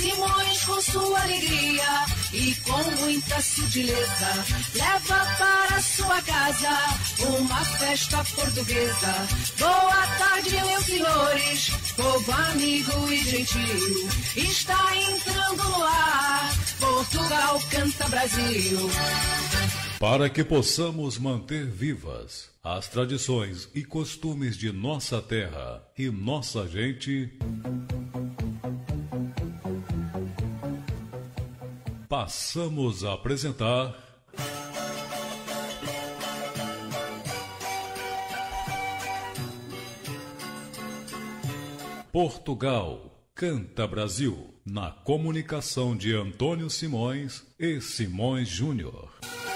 Simões, com sua alegria e com muita sutileza, leva para sua casa uma festa portuguesa. Boa tarde, meus senhores, povo amigo e gentil, está entrando no ar, Portugal canta Brasil. Para que possamos manter vivas as tradições e costumes de nossa terra e nossa gente, passamos a apresentar Portugal Canta Brasil, na comunicação de Antônio Simões e Simões Júnior.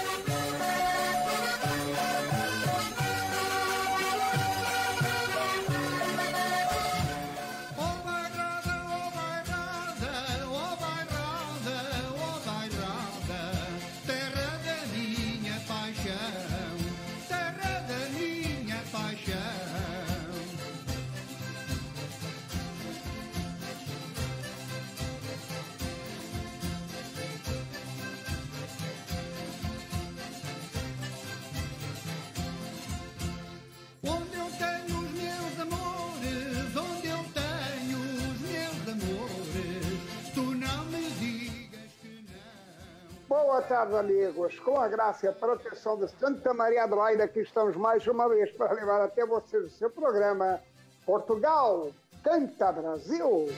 Boa tarde, amigos. Com a graça e a proteção de Santa Maria Adelaide, aqui estamos mais uma vez para levar até vocês o seu programa Portugal Canta Brasil.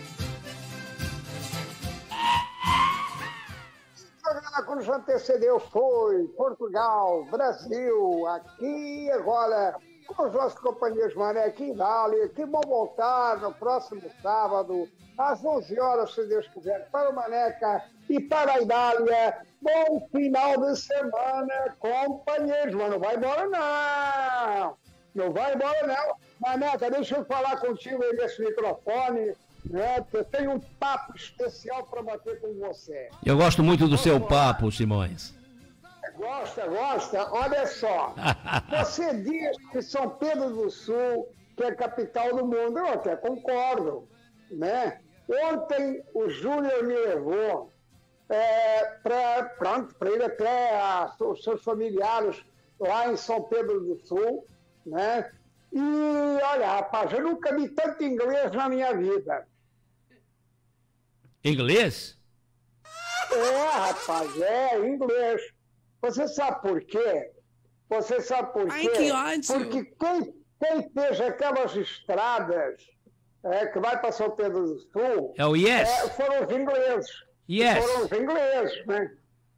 O programa que nos antecedeu foi Portugal, Brasil, aqui e agora, com os nossos companheiros Maneca e Dália, que vão voltar no próximo sábado, às 11 horas, se Deus quiser, para o Maneca e para a Idália. Bom final de semana, companheiros. Mas não vai embora, não. Não vai embora, não. Maneca, deixa eu falar contigo aí nesse microfone, né? Porque eu tenho um papo especial para bater com você. Eu gosto muito do seu papo, Simões. Gosta? Olha só. Você diz que São Pedro do Sul, que é a capital do mundo, eu até concordo, né? Ontem o Júnior me levou para ir até os seus familiares lá em São Pedro do Sul, né? E olha, rapaz, eu nunca vi tanto inglês na minha vida. Inglês? Rapaz, inglês. Você sabe por quê? Ai, que ódio. Porque quem fez aquelas estradas que vai para São Pedro do Sul é o Yes. Foram os ingleses. Yes. Foram os ingleses, né?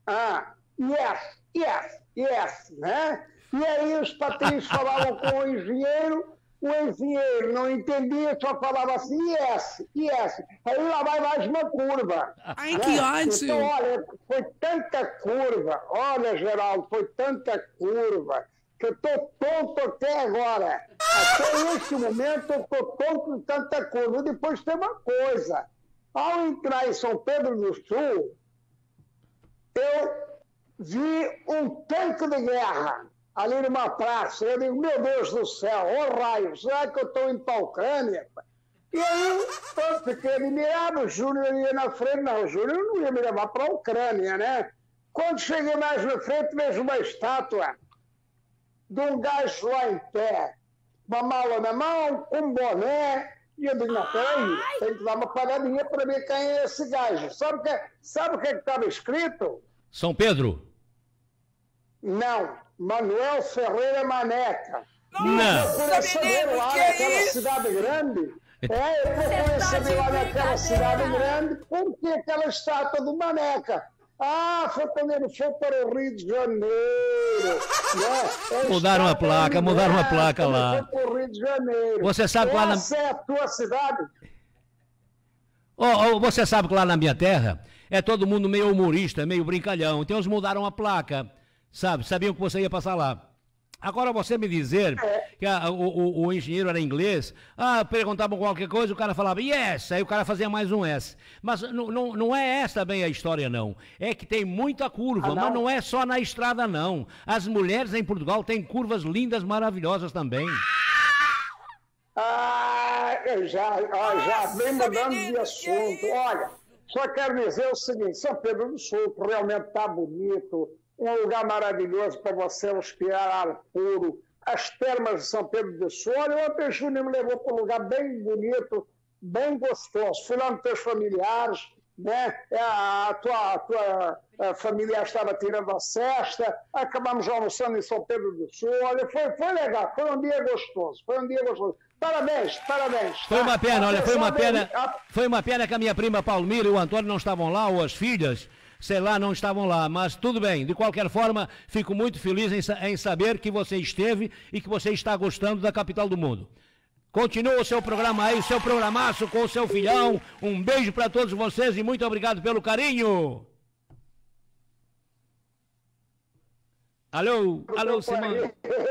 Yes, né? E aí os patrícios falavam com o engenheiro não entendia, só falava assim, yes. Aí lá vai mais uma curva. Ai, que ódio! Então, olha, foi tanta curva, olha, Geraldo, foi tanta curva, que eu tô tonto até agora. Até este momento eu tô tonto de tanta curva. E depois tem uma coisa, ao entrar em São Pedro do Sul, eu vi um tanque de guerra ali numa praça. Eu digo, meu Deus do céu, ô raio, será que eu estou indo para a Ucrânia? E aí, eu fiquei admirado, o Júnior ia na frente. Não, o Júnior não ia me levar para a Ucrânia, né? Quando cheguei mais na frente, vejo uma estátua de um gajo lá em pé, uma mala na mão, um boné. E eu digo, não, peraí, tem que dar uma paradinha para ver quem é esse gajo. Sabe o que estava escrito? São Pedro? Não, Manuel Ferreira Maneca. Não. Eu procurei saber lá naquela cidade grande. Eu procurei saber lá naquela cidade grande por que aquela estátua do Maneca. Foi quando ele foi para o Rio de Janeiro. Né? Mudaram a placa lá. Ele foi para o Rio de Janeiro. Você sabe que lá na... Essa é a tua cidade? Você sabe que lá na minha terra é todo mundo meio humorista, meio brincalhão. Então eles mudaram a placa, sabe? Sabiam que você ia passar lá. Agora você me dizer que o engenheiro era inglês, perguntavam qualquer coisa, o cara falava yes, aí o cara fazia mais um S. Mas não é essa bem a história, não. É que tem muita curva, mas não é só na estrada, não. As mulheres em Portugal têm curvas lindas, maravilhosas também. Eu já vem mudando de assunto. Olha, Só quero dizer o seguinte, São Pedro do Sul realmente está bonito, um lugar maravilhoso para você respirar ar puro. As termas de São Pedro do Sul, olha, ontem o Júnior me levou para um lugar bem bonito, bem gostoso. Fui lá nos teus familiares, né? A tua familiar estava tirando a cesta, acabamos almoçando em São Pedro do Sul. Olha, foi legal, foi um dia gostoso, Parabéns. Foi uma pena, olha, foi uma pena que a minha prima Palmira e o Antônio não estavam lá, ou as filhas, sei lá, não estavam lá, mas tudo bem. De qualquer forma, fico muito feliz em saber que você esteve e que você está gostando da capital do mundo. Continua o seu programa aí, o seu programaço com o seu filhão. Um beijo para todos vocês e muito obrigado pelo carinho. Alô, Simão.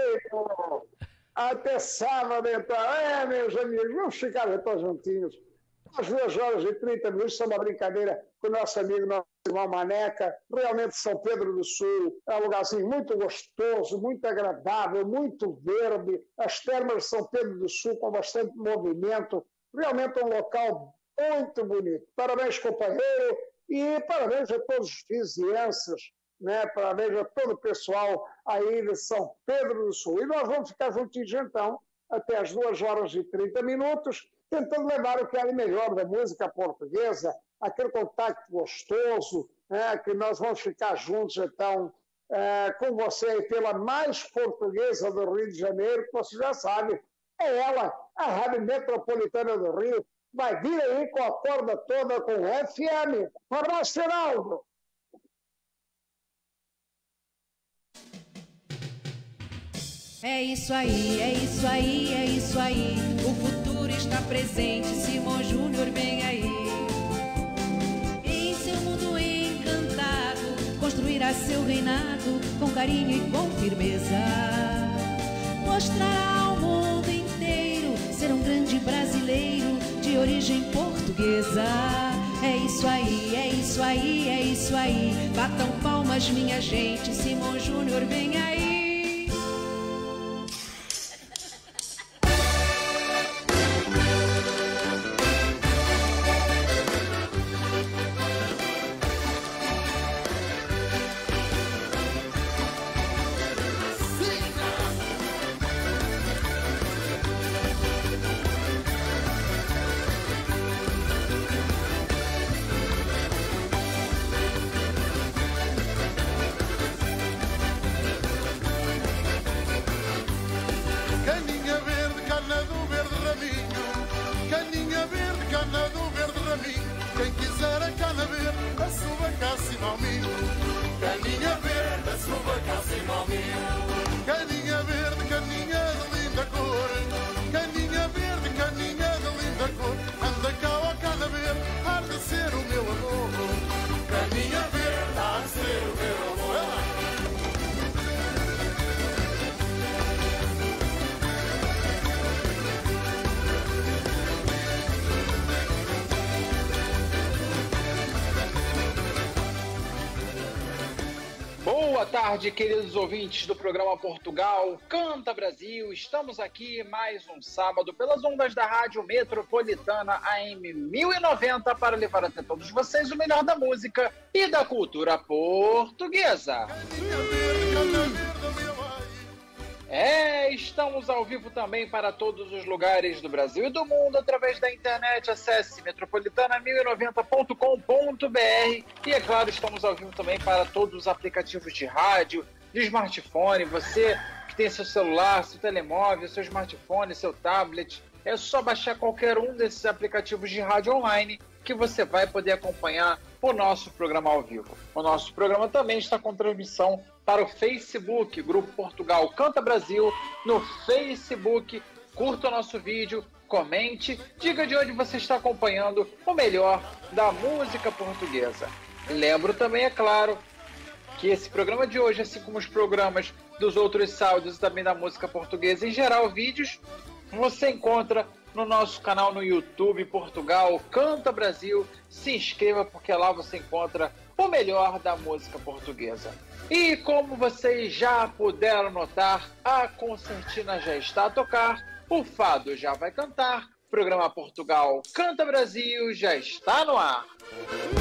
Até sábado, então. Meus amigos, vamos ficar todos juntinhos. Às 2h30, isso é uma brincadeira com o nosso amigo, nosso irmão Maneca. Realmente São Pedro do Sul é um lugarzinho muito gostoso, muito agradável, muito verde. As termas de São Pedro do Sul com bastante movimento. Realmente um local muito bonito. Parabéns, companheiro, e parabéns a todos os vizinhanças, né? Parabéns a todo o pessoal aí de São Pedro do Sul. E nós vamos ficar juntinhos então até as 2h30, tentando levar o que há de melhor da música portuguesa, aquele contato gostoso, né, que nós vamos ficar juntos, então, com você aí pela mais portuguesa do Rio de Janeiro, que você já sabe, é ela, a Rádio Metropolitana do Rio, vai vir aí com a corda toda com FM. Abraço, Geraldo! É isso aí, é isso aí, é isso aí. O futuro está presente, Simão Júnior vem aí. Em seu mundo encantado, construirá seu reinado com carinho e com firmeza. Mostrará ao mundo inteiro ser um grande brasileiro de origem portuguesa. É isso aí, é isso aí, é isso aí. Batam palmas, minha gente, Simão Júnior vem aí. Boa tarde, queridos ouvintes do programa Portugal Canta Brasil. Estamos aqui mais um sábado pelas ondas da Rádio Metropolitana AM 1090 para levar até todos vocês o melhor da música e da cultura portuguesa. Estamos ao vivo também para todos os lugares do Brasil e do mundo através da internet. Acesse metropolitana1090.com.br e, é claro, estamos ao vivo também para todos os aplicativos de rádio, de smartphone. Você que tem seu celular, seu telemóvel, seu smartphone, seu tablet, é só baixar qualquer um desses aplicativos de rádio online que você vai poder acompanhar o nosso programa ao vivo. O nosso programa também está com transmissão para o Facebook, Grupo Portugal Canta Brasil, no Facebook. Curta o nosso vídeo, comente, diga de onde você está acompanhando o melhor da música portuguesa. Lembro também, é claro, que esse programa de hoje, assim como os programas dos outros sábados e também da música portuguesa em geral, vídeos, você encontra no nosso canal no YouTube, Portugal Canta Brasil. Se inscreva, porque lá você encontra o melhor da música portuguesa. E como vocês já puderam notar, a concertina já está a tocar, o fado já vai cantar, o programa Portugal Canta Brasil já está no ar.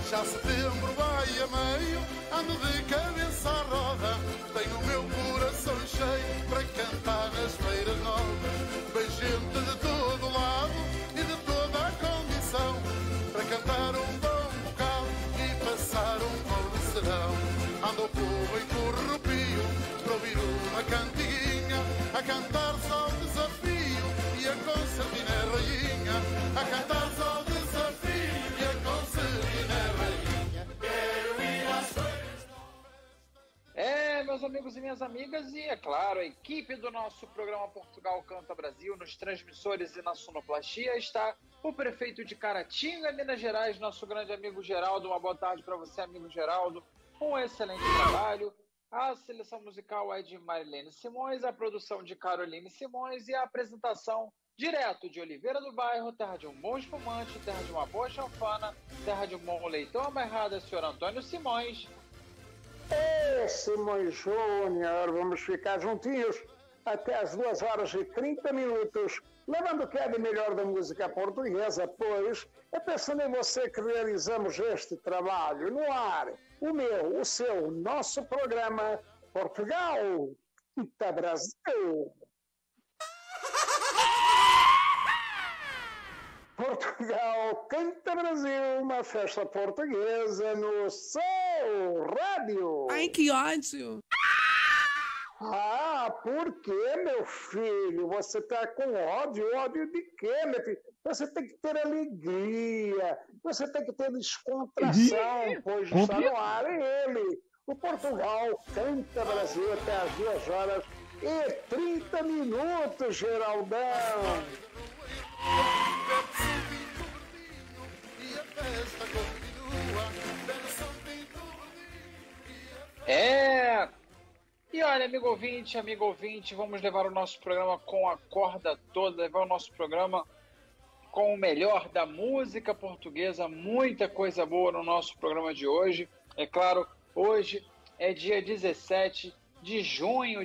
Já setembro vai a meio, ando de cabeça à roda. Tenho o meu coração cheio para cantar nas feiras novas. Vem gente de todo lado e de toda a condição para cantar um bom bocado e passar um bom de serão. Anda o povo em corrupio para ouvir uma cantiguinha, a cantar só o desafio e a concertina rainha, a cantar só o desafio e a concertina rainha. Quero ir às feiras novas. Meus amigos e minhas amigas, e é claro, a equipe do nosso programa Portugal Canta Brasil, nos transmissores e na sonoplastia, está o prefeito de Caratinga, Minas Gerais, nosso grande amigo Geraldo. Uma boa tarde para você, amigo Geraldo. Um excelente trabalho. A seleção musical é de Marilene Simões, a produção de Caroline Simões e a apresentação direto de Oliveira do Bairro, terra de um bom espumante, terra de uma boa chanfana, terra de um bom leitão amarrado, senhor Antônio Simões. Simões Júnior, vamos ficar juntinhos até as 2h30, levando o que é de melhor da música portuguesa, pois é pensando em você que realizamos este trabalho no ar. O meu, o seu, nosso programa Portugal Canta Brasil. Portugal Canta Brasil, uma festa portuguesa no seu rádio. Ai, que ódio! Por quê, meu filho? Você tá com ódio? Ódio de quê, meu filho? Você tem que ter alegria, você tem que ter descontração, pois está no ar ele. O Portugal Canta Brasil até as 2h30, Geraldão. E olha, amigo ouvinte, vamos levar o nosso programa com a corda toda, levar o nosso programa com o melhor da música portuguesa, muita coisa boa no nosso programa de hoje. É claro, hoje é dia 17 de junho,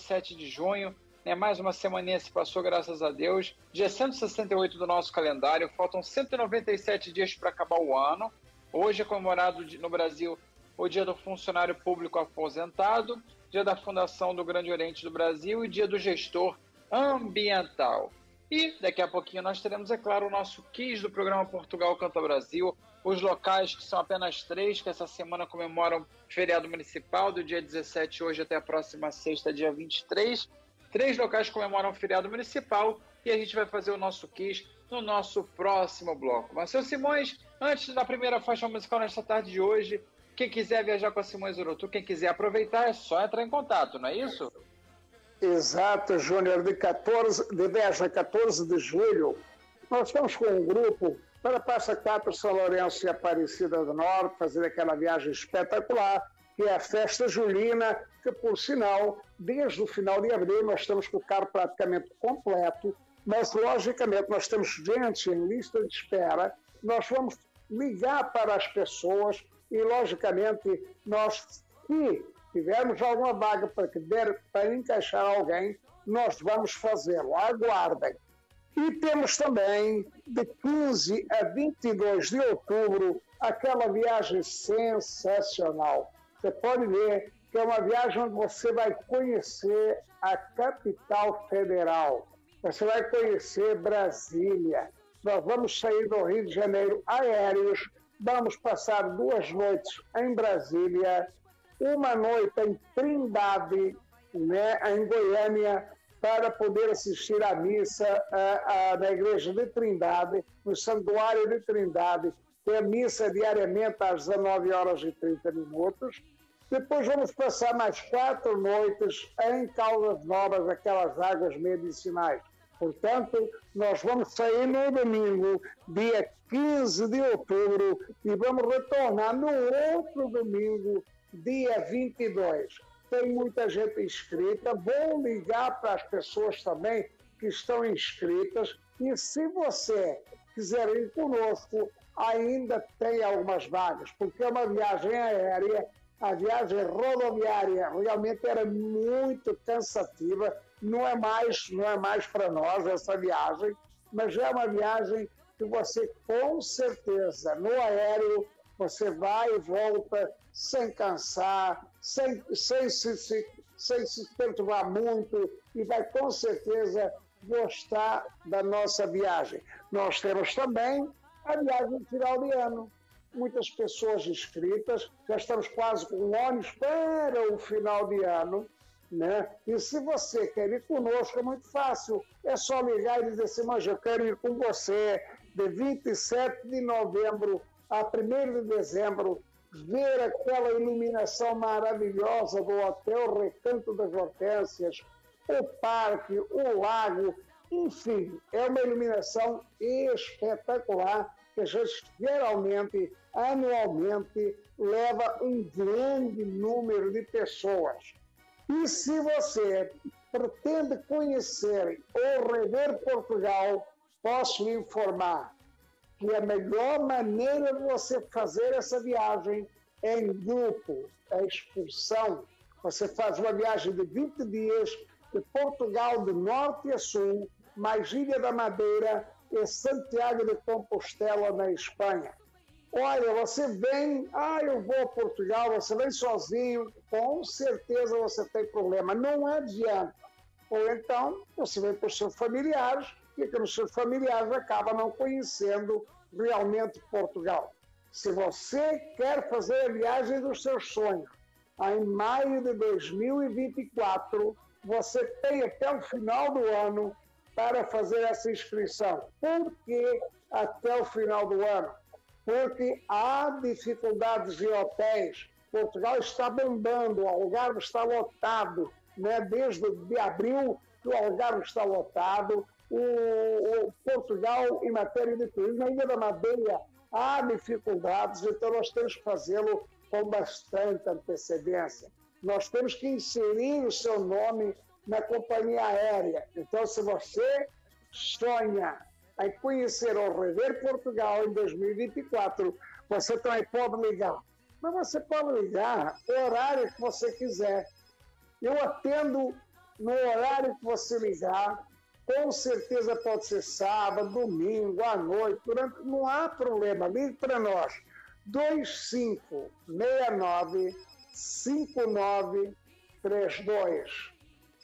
né? Mais uma semaninha se passou, graças a Deus. Dia 168 do nosso calendário, faltam 197 dias para acabar o ano. Hoje é comemorado no Brasil o Dia do Funcionário Público Aposentado, Dia da Fundação do Grande Oriente do Brasil e Dia do Gestor Ambiental. E daqui a pouquinho nós teremos, é claro, o nosso quiz do programa Portugal Canta Brasil, os locais que são apenas 3, que essa semana comemoram feriado municipal, do dia 17 hoje até a próxima sexta, dia 23. 3 locais comemoram feriado municipal e a gente vai fazer o nosso quiz no nosso próximo bloco. Mas, seu Simões, antes da primeira faixa musical nesta tarde de hoje, quem quiser viajar com a Simões Urutu, quem quiser aproveitar, é só entrar em contato, não é isso? Exato, Júnior, de 10 a 14 de julho, nós estamos com um grupo para Passa Quatro, São Lourenço e Aparecida do Norte, fazer aquela viagem espetacular, que é a Festa Julina, que, por sinal, desde o final de abril nós estamos com o carro praticamente completo, mas, logicamente, nós temos gente em lista de espera, nós vamos ligar para as pessoas e, logicamente, nós, se tivermos alguma vaga para encaixar alguém, nós vamos fazê-lo. Aguardem. E temos também, de 15 a 22 de outubro, aquela viagem sensacional. Você pode ver que é uma viagem onde você vai conhecer a capital federal. Você vai conhecer Brasília. Nós vamos sair do Rio de Janeiro aéreos, vamos passar 2 noites em Brasília, uma noite em Trindade, né, em Goiânia, para poder assistir à missa na igreja de Trindade, no santuário de Trindade, que é missa diariamente às 19h30. Depois vamos passar mais 4 noites em Caldas Novas, aquelas águas medicinais. Portanto, nós vamos sair no domingo, dia 15 de outubro, e vamos retornar no outro domingo, dia 22. Tem muita gente inscrita, vou ligar para as pessoas também que estão inscritas, e se você quiser ir conosco, ainda tem algumas vagas, porque é uma viagem aérea, a viagem rodoviária realmente era muito cansativa, não é mais para nós essa viagem, mas é uma viagem que você, com certeza, no aéreo, Você vai e volta sem cansar, sem se perturbar muito e vai com certeza gostar da nossa viagem. Nós temos também a viagem de final de ano. Muitas pessoas inscritas, já estamos quase com ônibus para o final de ano, né? E se você quer ir conosco, é muito fácil. É só ligar e dizer assim, mas eu quero ir com você de 27 de novembro a 1º de dezembro, ver aquela iluminação maravilhosa do Hotel Recanto das Hortênsias, o parque, o lago, enfim, é uma iluminação espetacular que a gente geralmente, anualmente, leva um grande número de pessoas. E se você pretende conhecer ou rever Portugal, posso lhe informar que a melhor maneira de você fazer essa viagem é em grupo, a excursão. Você faz uma viagem de 20 dias de Portugal de norte a sul, mais Ilha da Madeira e Santiago de Compostela, na Espanha. Olha, você vem, eu vou a Portugal, você vem sozinho, com certeza você tem problema, não adianta. Ou então, você vem com os seus familiares, e que os seus familiares acabam não conhecendo realmente Portugal. Se você quer fazer a viagem dos seus sonhos, em maio de 2024, você tem até o final do ano para fazer essa inscrição. Por que até o final do ano? Porque há dificuldades em hotéis. Portugal está bombando, o Algarve está lotado, né? Desde abril que o Algarve está lotado. O Portugal, em matéria de turismo, na Ilha da Madeira, há dificuldades, então nós temos que fazê-lo com bastante antecedência. Nós temos que inserir o seu nome na companhia aérea. Então, se você sonha em conhecer ou rever Portugal em 2024, você também pode ligar. Mas você pode ligar o horário que você quiser. Eu atendo no horário que você ligar. Com certeza pode ser sábado, domingo, à noite, não há problema. Ligue para nós. 2569-5932.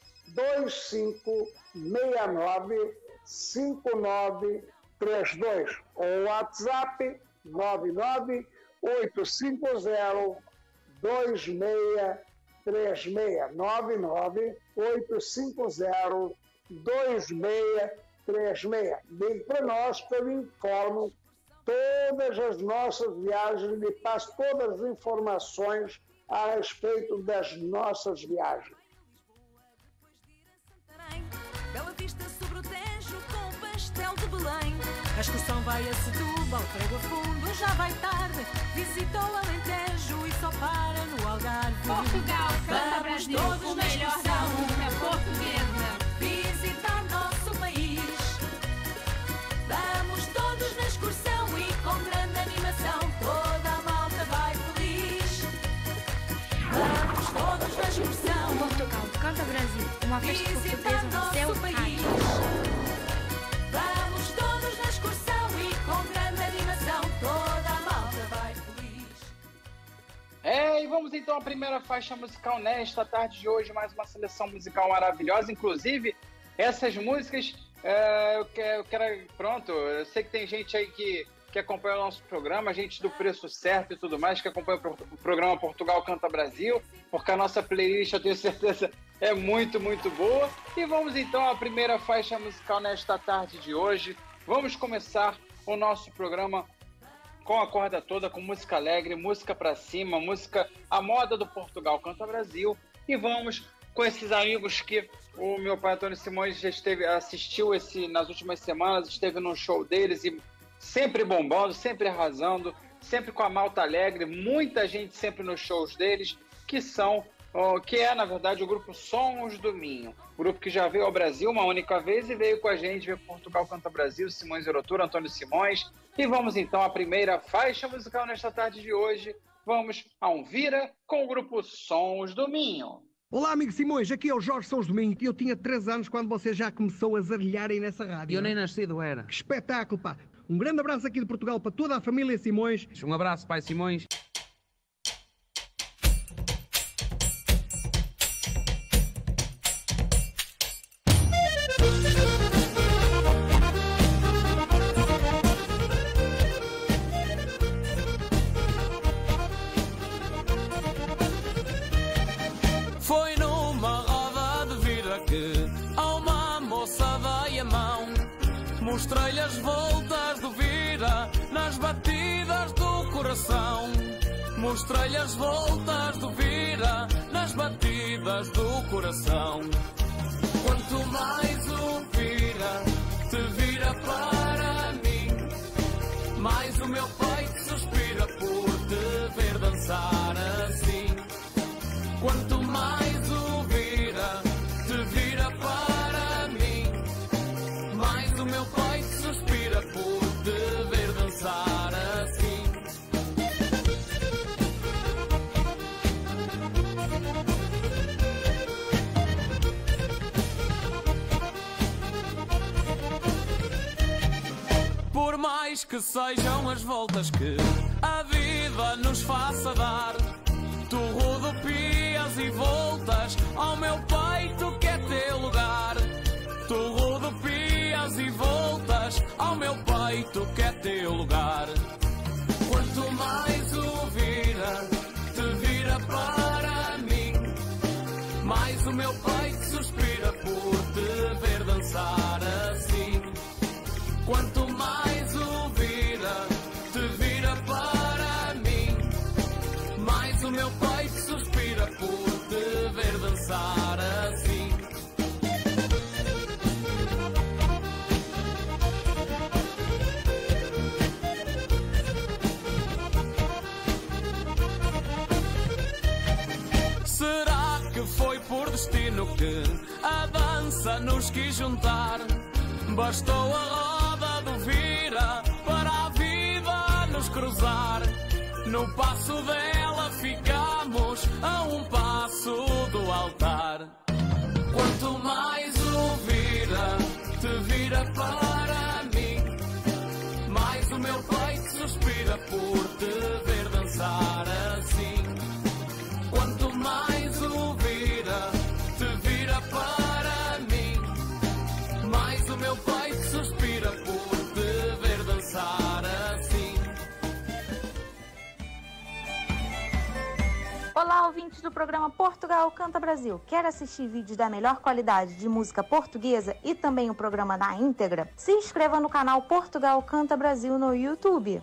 2569-5932. Ou WhatsApp 99850-2636. 99850-2636. Ligue para nós que eu informo todas as nossas viagens e lhe passo todas as informações a respeito das nossas viagens. Bela vista sobre o Tejo com pastel de Belém. A excursão vai a Setúbal, Prego a Fundo, já vai tarde. Visita o Alentejo e só para no Algarve. Portugal, canta Brasil, todos o na melhor da excursão. música portuguesa. Visitar nosso país. Vamos todos na excursão e com grande animação toda a malta vai feliz. Vamos todos na excursão. Portugal, canta Brasil, uma festa Visitar portuguesa no céu nosso cai. país. Vamos todos na excursão e com grande animação toda a malta vai feliz. E vamos então à primeira faixa musical nesta tarde de hoje, mais uma seleção musical maravilhosa, inclusive essas músicas, eu quero, pronto, eu sei que tem gente aí que acompanha o nosso programa, gente do Preço Certo e tudo mais, que acompanha o programa Portugal Canta Brasil, porque a nossa playlist, eu tenho certeza, é muito, muito boa. E vamos então à primeira faixa musical nesta tarde de hoje. Vamos começar o nosso programa com a corda toda, com música alegre, música pra cima, música à moda do Portugal Canta Brasil. E vamos com esses amigos que o meu pai Antônio Simões já assistiu nas últimas semanas, esteve no show deles e sempre bombando, sempre arrasando, sempre com a malta alegre, muita gente sempre nos shows deles, que é, na verdade, o grupo Sons do Minho. Grupo que já veio ao Brasil uma única vez e veio com a gente, veio Portugal Canta Brasil, Simões Erotura, Antônio Simões. E vamos então à primeira faixa musical nesta tarde de hoje. Vamos a um Vira com o grupo Sons do Minho. Olá, amigo Simões, aqui é o Jorge Sons Domingos. Eu tinha 3 anos quando você já começou a zarrilharem nessa rádio. Eu nem nascido era. Que espetáculo, pá. Um grande abraço aqui de Portugal para toda a família Simões. Um abraço, pai Simões. Foi numa roda de vida que a uma moça dei a mão. Mostrei-lhe as voltas do vira nas batidas do coração. Mostrei-lhe as voltas do vira nas batidas do coração. Quanto mais o vira te vira para mim, mais o meu peito suspira por te ver dançar assim. Quanto mais o vira te vira para mim, mais o meu peito suspira por te ver dançar assim. Por mais que sejam as voltas que a vida nos faça dar, tu rodopias e voltas ao meu peito que é teu lugar. Tu rodopias e voltas ao meu peito que é teu lugar. Quanto mais o vira te vira para mim, mais o meu peito suspira por te ver dançar assim. Quanto mais o vira te vira para mim, mais o meu peito suspira por te ver dançar assim. Será que foi por destino que a dança nos quis juntar? Bastou a roda do vira para a vida nos cruzar. No passo dela ficamos a um passo do altar. Quanto mais o vira te vira para mim, mais o meu peito suspira por te ver dançar assim. Quanto mais o vira te vira para mim, mais o meu peito suspira por te ver dançar assim. Olá, ouvintes do programa Portugal Canta Brasil. Quer assistir vídeos da melhor qualidade de música portuguesa e também o programa na íntegra? Se inscreva no canal Portugal Canta Brasil no YouTube.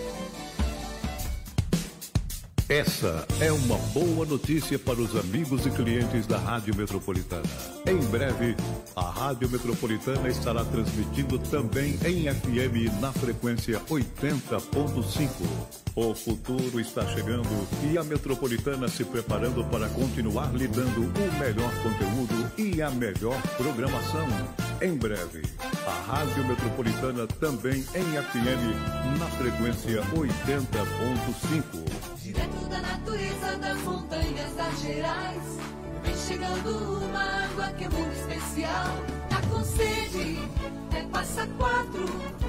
Essa é uma boa notícia para os amigos e clientes da Rádio Metropolitana. Em breve, a Rádio Metropolitana estará transmitindo também em FM na frequência 80.5. O futuro está chegando e a Metropolitana se preparando para continuar lhe dando o melhor conteúdo e a melhor programação. Em breve, a Rádio Metropolitana também em FM na frequência 80.5. Direto da natureza, das montanhas das Gerais, vem chegando uma água que é muito especial. Tá com sede, é Passa Quatro,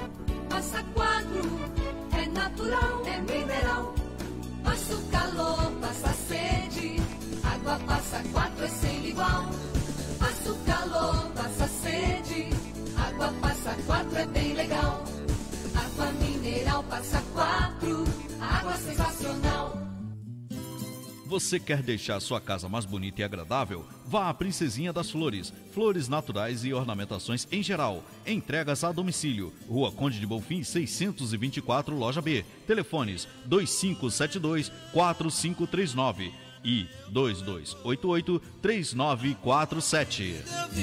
é natural, é mineral. Passa o calor, passa a sede, água Passa Quatro é sem igual. Passa o calor, passa a sede, água Passa Quatro é bem legal. Água mineral Passa Quatro, água sensacional. Você quer deixar sua casa mais bonita e agradável? Vá à Princesinha das Flores. Flores naturais e ornamentações em geral. Entregas a domicílio. Rua Conde de Bonfim, 624, Loja B. Telefones 2572-4539 e 2288-3947.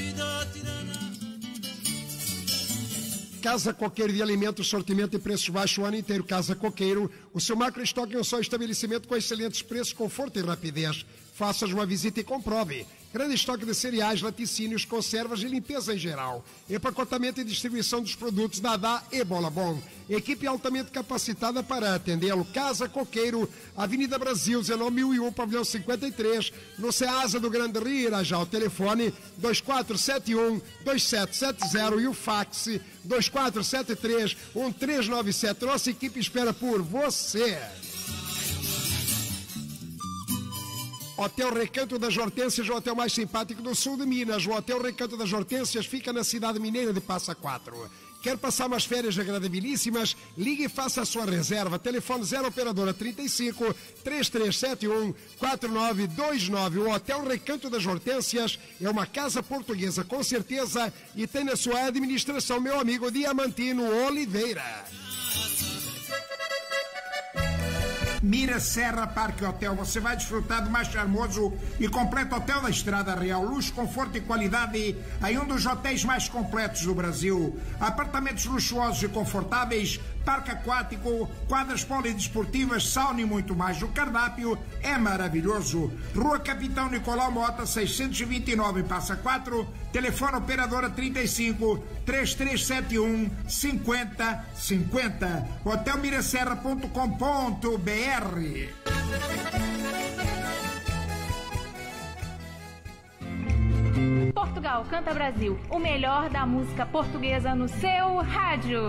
Casa Coqueiro de Alimentos, sortimento e preços baixos o ano inteiro. Casa Coqueiro, o seu macro estoque é um só estabelecimento com excelentes preços, conforto e rapidez. Faça-nos uma visita e comprove. Grande estoque de cereais, laticínios, conservas e limpeza em geral. Empacotamento e distribuição dos produtos Dadá e Bola Bom. Equipe altamente capacitada para atendê-lo. Casa Coqueiro, Avenida Brasil, 19.001, Pavilhão 53, no Ceasa do Grande Rio, Irajá. O telefone 2471-2770 e o fax 2473-1397. Nossa equipe espera por você. Hotel Recanto das Hortênsias, o hotel mais simpático do sul de Minas. O Hotel Recanto das Hortênsias fica na cidade mineira de Passa Quatro. Quer passar umas férias agradabilíssimas? Ligue e faça a sua reserva. Telefone 0 operadora 35 3371 4929. O Hotel Recanto das Hortênsias é uma casa portuguesa com certeza e tem na sua administração meu amigo Diamantino Oliveira. Mira Serra Parque Hotel, você vai desfrutar do mais charmoso e completo hotel da Estrada Real. Luxo, conforto e qualidade em um dos hotéis mais completos do Brasil. Apartamentos luxuosos e confortáveis, parque aquático, quadras polidesportivas, sauna e muito mais. O cardápio é maravilhoso. Rua Capitão Nicolau Mota, 629 em Passa Quatro. Telefone operadora 35 3371 5050. hotelmiraserra.com.br. Portugal Canta Brasil, o melhor da música portuguesa no seu rádio.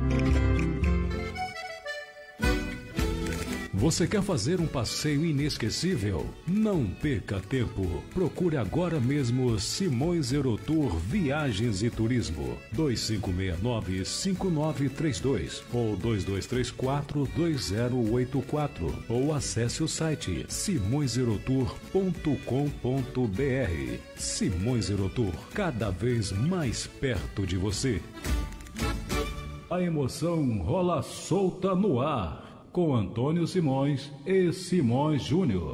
Você quer fazer um passeio inesquecível? Não perca tempo. Procure agora mesmo Simões Eurotour Viagens e Turismo. 2569-5932 ou 2234-2084 ou acesse o site simõeseurotour.com.br. Simões Eurotour, cada vez mais perto de você. A emoção rola solta no ar. Com Antônio Simões e Simões Júnior.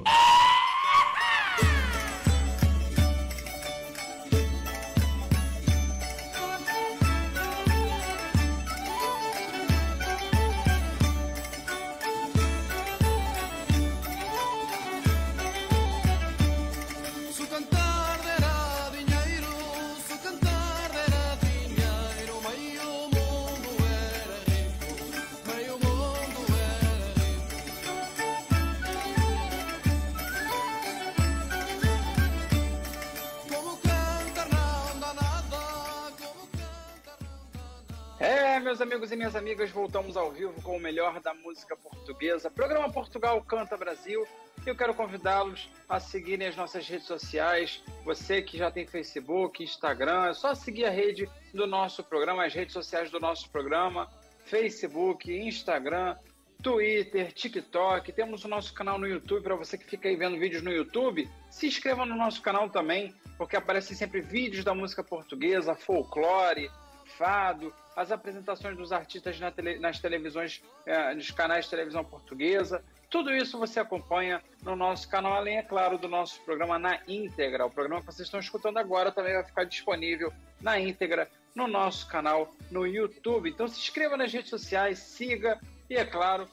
Meus amigos e minhas amigas, voltamos ao vivo com o melhor da música portuguesa, programa Portugal Canta Brasil. Eu quero convidá-los a seguirem as nossas redes sociais. Você que já tem Facebook, Instagram, é só seguir a rede do nosso programa, as redes sociais do nosso programa, Facebook, Instagram, Twitter, TikTok. Temos o nosso canal no YouTube, para você que fica aí vendo vídeos no YouTube, se inscreva no nosso canal também, porque aparecem sempre vídeos da música portuguesa, folclore, fado, as apresentações dos artistas nas televisões, nos canais de televisão portuguesa. Tudo isso você acompanha no nosso canal, além, é claro, do nosso programa na íntegra. O programa que vocês estão escutando agora também vai ficar disponível na íntegra no nosso canal no YouTube. Então se inscreva nas redes sociais, siga e, é claro,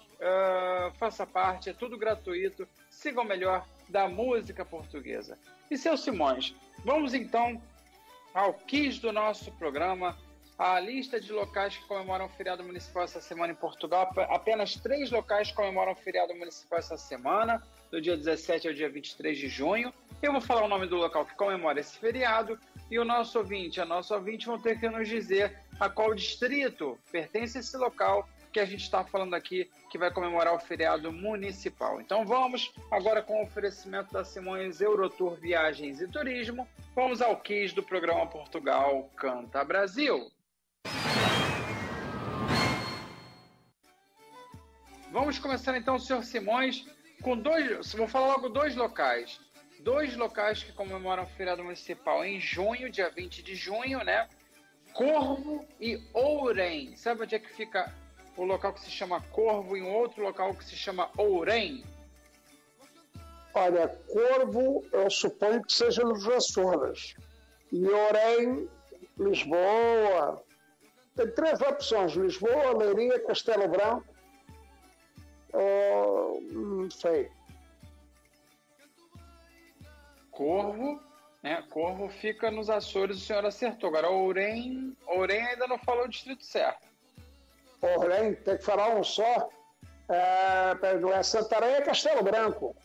faça parte, é tudo gratuito. Siga o melhor da música portuguesa. E, seu Simões, vamos então ao quiz do nosso programa. A lista de locais que comemoram o feriado municipal essa semana em Portugal. Apenas 3 locais comemoram o feriado municipal essa semana, do dia 17 ao dia 23 de junho. Eu vou falar o nome do local que comemora esse feriado e o nosso ouvinte, a nossa ouvinte vão ter que nos dizer a qual distrito pertence esse local que a gente está falando aqui, que vai comemorar o feriado municipal. Então vamos agora com o oferecimento da Simões Eurotour Viagens e Turismo. Vamos ao quiz do programa Portugal Canta Brasil. Vamos começar então, senhor Simões, com vou falar logo 2 locais. 2 locais que comemoram o feriado municipal em junho, dia 20 de junho, né? Corvo e Ourém. Sabe onde é que fica o local que se chama Corvo e um outro local que se chama Ourém? Olha, Corvo eu suponho que seja nos Açores. E Ourém, Lisboa. Tem 3 opções: Lisboa, Leiria, Castelo Branco. Não sei. Corvo, né? Corvo fica nos Açores, o senhor acertou. Agora, Ourém ainda não falou o distrito certo. Ourém, tem que falar um só. Não é Santarém, é Castelo Branco.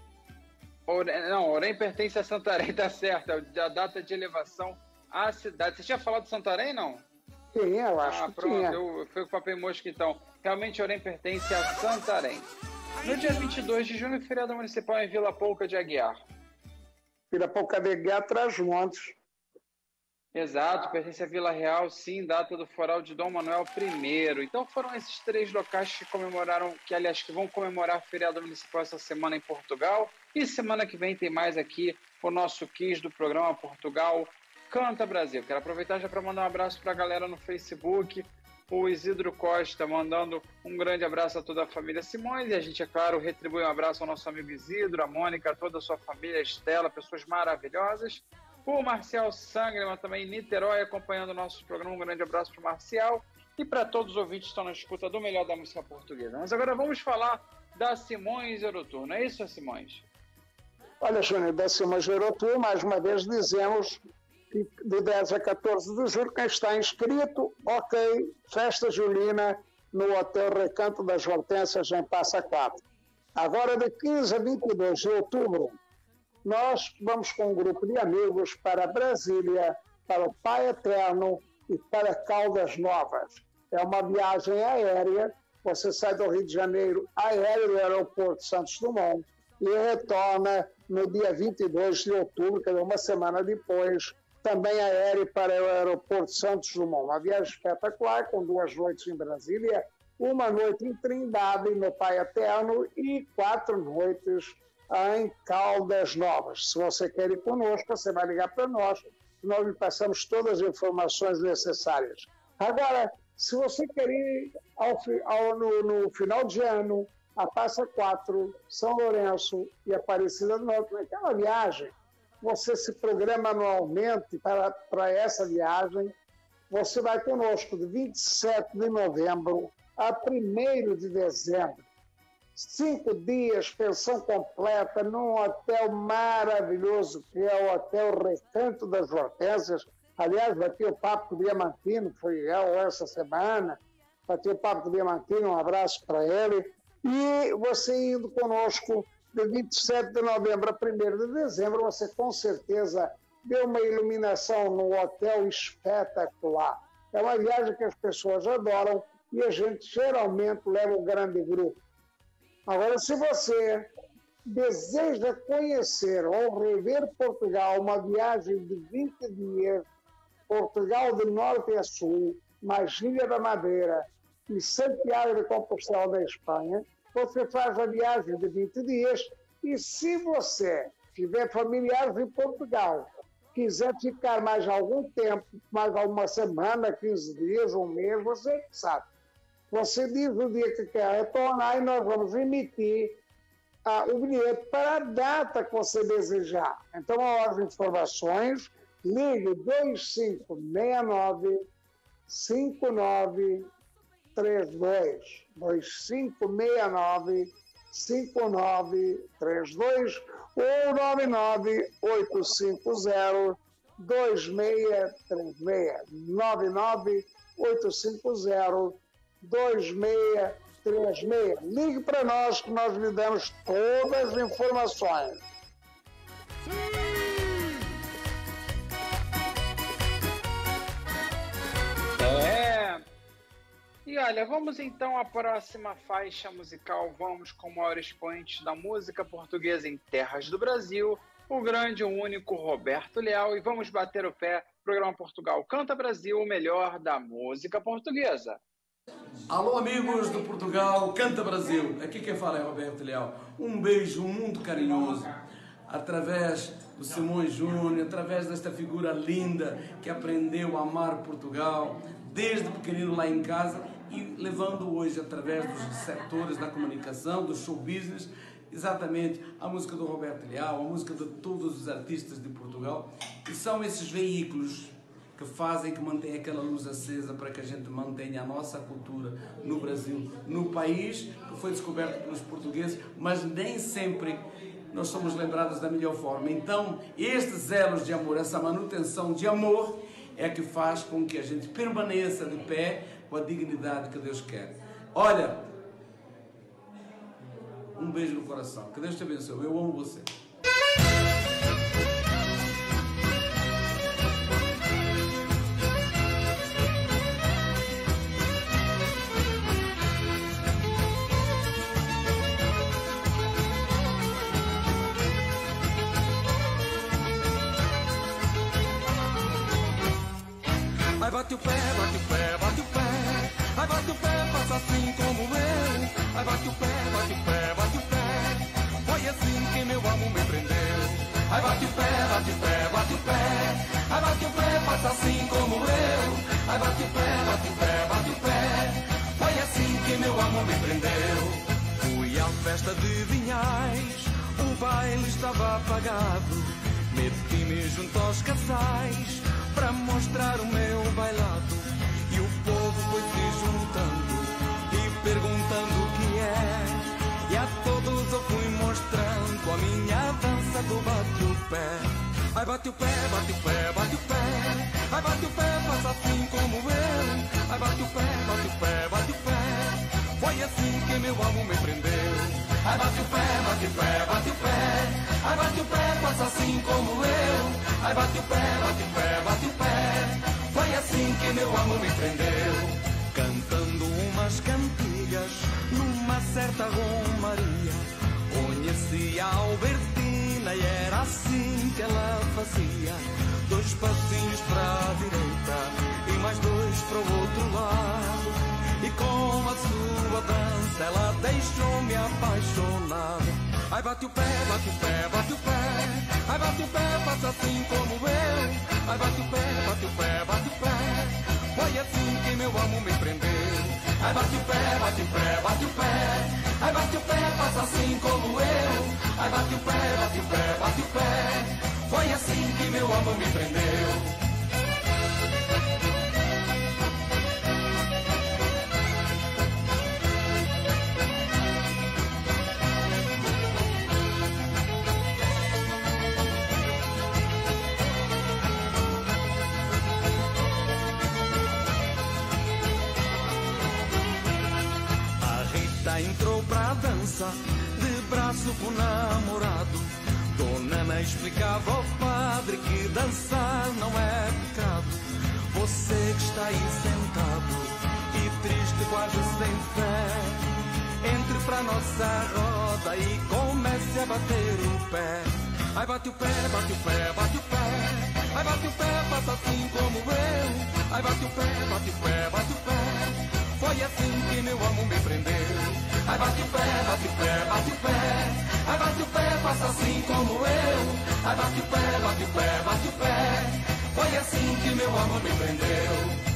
Ourém pertence a Santarém, tá certo. A data de elevação à cidade. Você tinha falado de Santarém, não? Sim, eu acho que pronto, tinha. Eu fui com o papel mosca, então. Realmente, Ourém pertence a Santarém. No dia 22 de junho, feriado municipal em Vila Pouca de Aguiar. Vila Pouca de Aguiar, Trás-os-Montes. Exato, pertence à Vila Real, sim, data do foral de Dom Manuel I. Então foram esses 3 locais que comemoraram, que vão comemorar feriado municipal essa semana em Portugal. E semana que vem tem mais aqui o nosso quiz do programa Portugal Canta Brasil. Quero aproveitar já para mandar um abraço para a galera no Facebook. O Isidro Costa mandando um grande abraço a toda a família Simões. E a gente, é claro, retribui um abraço ao nosso amigo Isidro, a Mônica, a toda a sua família, a Estela, pessoas maravilhosas. O Marcial Sangreman também em Niterói acompanhando o nosso programa. Um grande abraço para o Marcial e para todos os ouvintes que estão na escuta do melhor da música portuguesa. Mas agora vamos falar da Simões Eurotour, não é isso, Simões? Olha, Júnior, da Simões Eurotour, mais uma vez dizemos que de 10 a 14 de julho, quem está inscrito, ok, festa julina no Hotel Recanto das Hortênsias em Passa Quatro. Agora, de 15 a 22 de outubro, nós vamos com um grupo de amigos para Brasília, para o Pai Eterno e para Caldas Novas. É uma viagem aérea, você sai do Rio de Janeiro aéreo do aeroporto Santos Dumont e retorna no dia 22 de outubro, que é uma semana depois, também aéreo para o aeroporto Santos Dumont. Uma viagem espetacular, com 2 noites em Brasília, 1 noite em Trindade, no Pai Eterno, e 4 noites em Caldas Novas. Se você quer ir conosco, você vai ligar para nós lhe passamos todas as informações necessárias. Agora, se você quer ir no final de ano, a Passa Quatro, São Lourenço e Aparecida do Norte, naquela viagem, você se programa anualmente para essa viagem. Você vai conosco de 27 de novembro a 1º de dezembro. 5 dias, pensão completa, num hotel maravilhoso, que é o Hotel Recanto das Hortênsias. Aliás, vai ter o Papo do Diamantino, foi essa semana. Vai ter o Papo do Diamantino, um abraço para ele. E você indo conosco de 27 de novembro a 1º de dezembro, você com certeza vê uma iluminação no hotel espetacular. É uma viagem que as pessoas adoram e a gente geralmente leva um grande grupo. Agora, se você deseja conhecer ou rever Portugal, uma viagem de 20 dias, Portugal de norte a sul, mais Ilha da Madeira e Santiago de Compostela da Espanha, você faz a viagem de 20 dias e se você tiver familiares em Portugal, quiser ficar mais algum tempo, mais alguma semana, 15 dias, um mês, você sabe. Você diz o dia que quer retornar e nós vamos emitir o bilhete para a data que você desejar. Então, as informações, ligue 2569-5932. 2569-5932 ou 99850-2636. 99850-2636. Ligue para nós que nós lhe damos todas as informações. E olha, vamos então à próxima faixa musical. Vamos com o maior expoente da música portuguesa em terras do Brasil, o grande e único Roberto Leal, e vamos bater o pé. Programa Portugal Canta Brasil, o melhor da música portuguesa. Alô amigos do Portugal Canta Brasil, aqui quem fala é Roberto Leal. Um beijo muito carinhoso através do Simões Júnior, através desta figura linda que aprendeu a amar Portugal desde pequenino lá em casa e levando hoje através dos setores da comunicação, do show business, exatamente a música do Roberto Leal, a música de todos os artistas de Portugal, e são esses veículos que fazem, que mantêm aquela luz acesa para que a gente mantenha a nossa cultura no Brasil, no país que foi descoberto pelos portugueses, mas nem sempre nós somos lembrados da melhor forma. Então, estes elos de amor, essa manutenção de amor, é que faz com que a gente permaneça de pé com a dignidade que Deus quer. Olha, um beijo no coração. Que Deus te abençoe. Eu amo você. Ai, bate o pé, bate o pé, bate o pé. Ai, bate o pé, faça assim como eu. Ai, bate o pé, bate o pé, bate o pé. Foi assim que meu amor me prendeu. Ai, bate o pé, bate o pé, bate o pé. Ai, bate o pé, faça assim como eu. Ai, bate o pé, bate o pé, bate o pé. Foi assim que meu amor me prendeu. Fui à festa de Vinhais, o baile estava apagado. Meti-me junto aos casais para mostrar o meu bailado. E o povo foi se juntando e perguntando o que é. E a todos eu fui mostrando a minha dança do bate o pé. Ai, bate o pé, bate o pé, bate o pé. Ai, bate o pé, faça assim como eu. Ai, bate o pé, bate o pé, bate o pé. Foi assim que meu amor me prendeu. Ai, bate o pé, bate o pé, bate o pé. Ai, bate o pé, faça assim como eu. Ai, bate o pé, bate o pé, bate o pé. Foi assim que meu amor me prendeu. Cantando umas cantigas numa certa romaria, conheci a Albertina e era assim que ela fazia. 2 passinhos para a direita e mais 2 para o outro lado. E com a sua dança ela deixou-me apaixonado. Ai, bate o pé, bate o pé, bate o pé. Ai, bate o pé, faça assim como eu. Ai, bate o pé, bate o pé, bate o pé. Foi assim que meu amor me prendeu. Ai, bate o pé, bate o pé, bate o pé. Ai, bate o pé, faça assim como eu. Ai, bate o pé, bate o pé, bate o pé. Foi assim que meu amor me prendeu. Entrou pra dança, de braço com o namorado. Dona Ana explicava ao padre que dançar não é pecado. Você que está aí sentado e triste, quase sem fé, entre pra nossa roda e comece a bater o pé. Ai, bate o pé, bate o pé, bate o pé. Ai, bate o pé, faça assim como eu. Ai, bate o pé, bate o pé, bate o pé. Foi assim que meu amor me prendeu. Ai, bate o pé, bate o pé, bate o pé. Ai, bate o pé, faça assim como eu. Ai, bate o pé, bate o pé, bate o pé. Foi assim que meu amor me prendeu.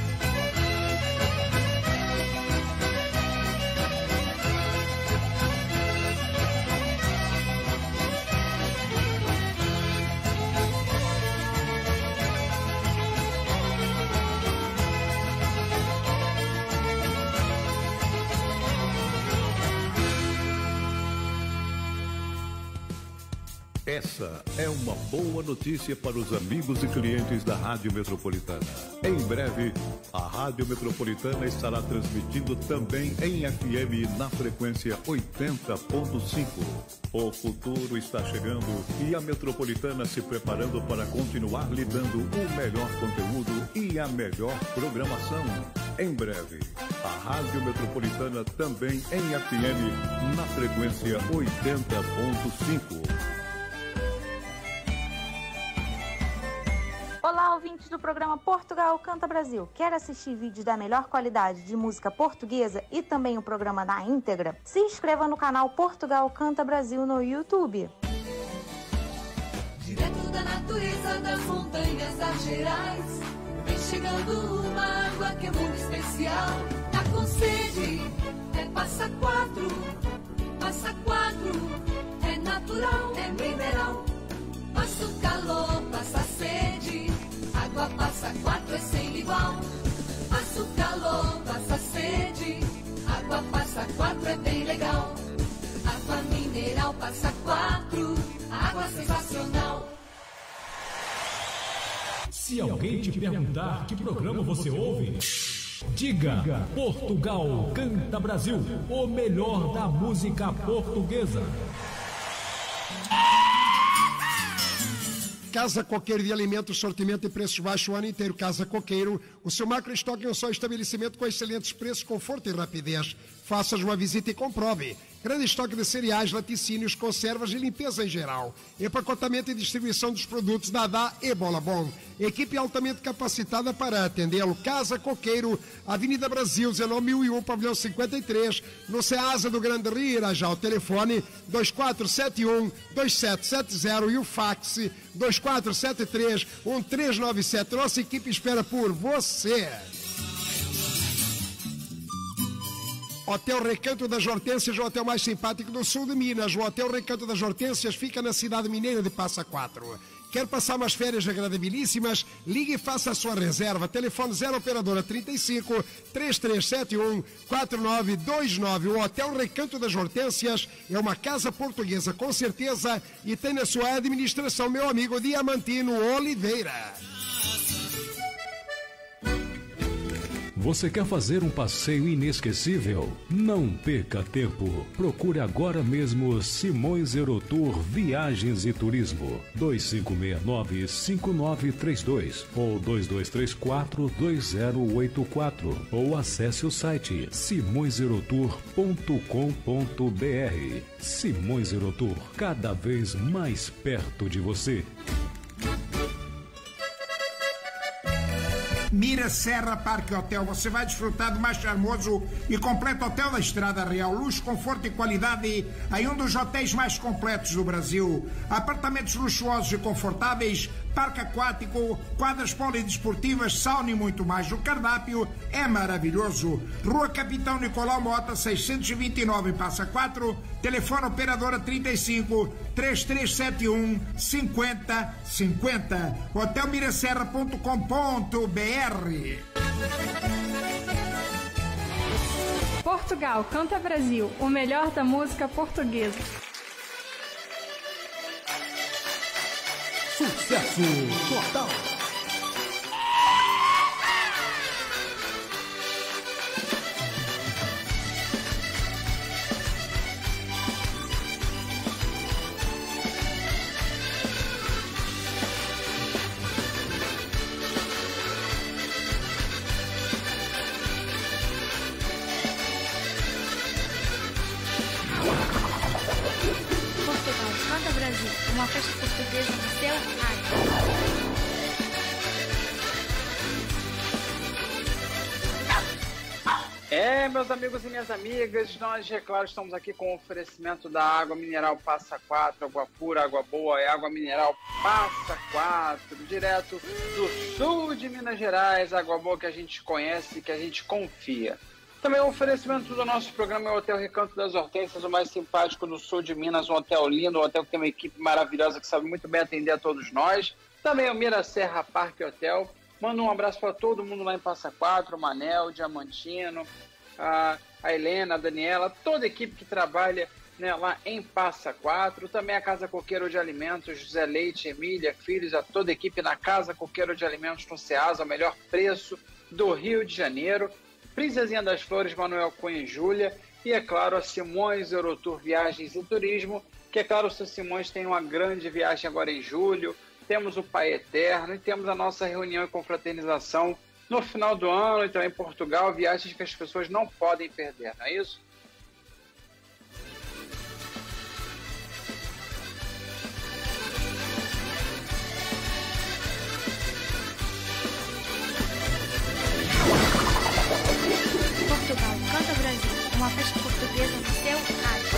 Essa é uma boa notícia para os amigos e clientes da Rádio Metropolitana. Em breve, a Rádio Metropolitana estará transmitindo também em FM na frequência 80.5. O futuro está chegando e a Metropolitana se preparando para continuar lhe dando o melhor conteúdo e a melhor programação. Em breve, a Rádio Metropolitana também em FM na frequência 80.5. Olá, ouvintes do programa Portugal Canta Brasil. Quer assistir vídeos da melhor qualidade de música portuguesa e também o programa na íntegra? Se inscreva no canal Portugal Canta Brasil no YouTube. Direto da natureza das montanhas das Gerais, vem chegando uma água que é muito especial. Tá com sede, é Passa Quatro. Passa Quatro, é natural, é mineral. Passa o calor, passa a sede, água Passa Quatro é sem igual. Passa o calor, passa a sede, água Passa Quatro é bem legal. Água mineral Passa Quatro, água sensacional. Se alguém te perguntar que programa você ouve, diga Portugal Canta Brasil, o melhor da música portuguesa. Casa Coqueiro de Alimentos, sortimento e preços baixos o ano inteiro. Casa Coqueiro, o seu macro estoque é um só estabelecimento com excelentes preços, conforto e rapidez. Faça-nos uma visita e comprove. Grande estoque de cereais, laticínios, conservas e limpeza em geral. Empacotamento e distribuição dos produtos Dadá e Bola Bom. Equipe altamente capacitada para atendê-lo. Casa Coqueiro, Avenida Brasil, 19.001, Pavilhão 53, no Ceasa do Grande Rio, Irajá. O telefone 2471-2770 e o fax 2473-1397. Nossa equipe espera por você. Hotel Recanto das Hortênsias, o hotel mais simpático do sul de Minas. O Hotel Recanto das Hortênsias fica na cidade mineira de Passa Quatro. Quer passar umas férias agradabilíssimas? Ligue e faça a sua reserva. Telefone 0 operadora 35 3371 4929. O Hotel Recanto das Hortênsias é uma casa portuguesa com certeza e tem na sua administração meu amigo Diamantino Oliveira. Você quer fazer um passeio inesquecível? Não perca tempo. Procure agora mesmo Simões Eurotour Viagens e Turismo. 2569-5932 ou 2234-2084 ou acesse o site simõeserotour.com.br. Simões Eurotour, cada vez mais perto de você. Mira Serra Parque Hotel, você vai desfrutar do mais charmoso e completo hotel da Estrada Real. Luxo, conforto e qualidade em um dos hotéis mais completos do Brasil. Apartamentos luxuosos e confortáveis, parque aquático, quadras polidesportivas, sauna e muito mais. O cardápio é maravilhoso. Rua Capitão Nicolau Mota, 629 em Passa Quatro. Telefone operadora 35 3371 5050. hotelmiraserra.com.br. Portugal Canta Brasil, o melhor da música portuguesa. Sucesso total! Uma festa portuguesa no seu rádio. Meus amigos e minhas amigas, nós, é claro, estamos aqui com o oferecimento da água mineral Passa Quatro, água pura, água boa, é água mineral Passa Quatro, direto do sul de Minas Gerais, água boa que a gente conhece, que a gente confia. Também o oferecimento do nosso programa é o Hotel Recanto das Hortênsias, o mais simpático do sul de Minas, um hotel lindo, um hotel que tem uma equipe maravilhosa que sabe muito bem atender a todos nós. Também o Mira Serra Parque Hotel. Manda um abraço para todo mundo lá em Passa Quatro, o Manel, o Diamantino, a Helena, a Daniela, toda a equipe que trabalha, né, lá em Passa Quatro. Também a Casa Coqueiro de Alimentos, José Leite, Emília, filhos, a toda a equipe na Casa Coqueiro de Alimentos no Ceasa, o melhor preço do Rio de Janeiro. Princesinha das Flores, Manuel Cunha e Júlia, e é claro a Simões Eurotour Viagens e Turismo, que é claro o seu Simões tem uma grande viagem agora em julho, temos o Pai Eterno e temos a nossa reunião e confraternização no final do ano, então em Portugal, viagens que as pessoas não podem perder, não é isso? Portugal Canta Brasil, uma festa portuguesa no seu rádio.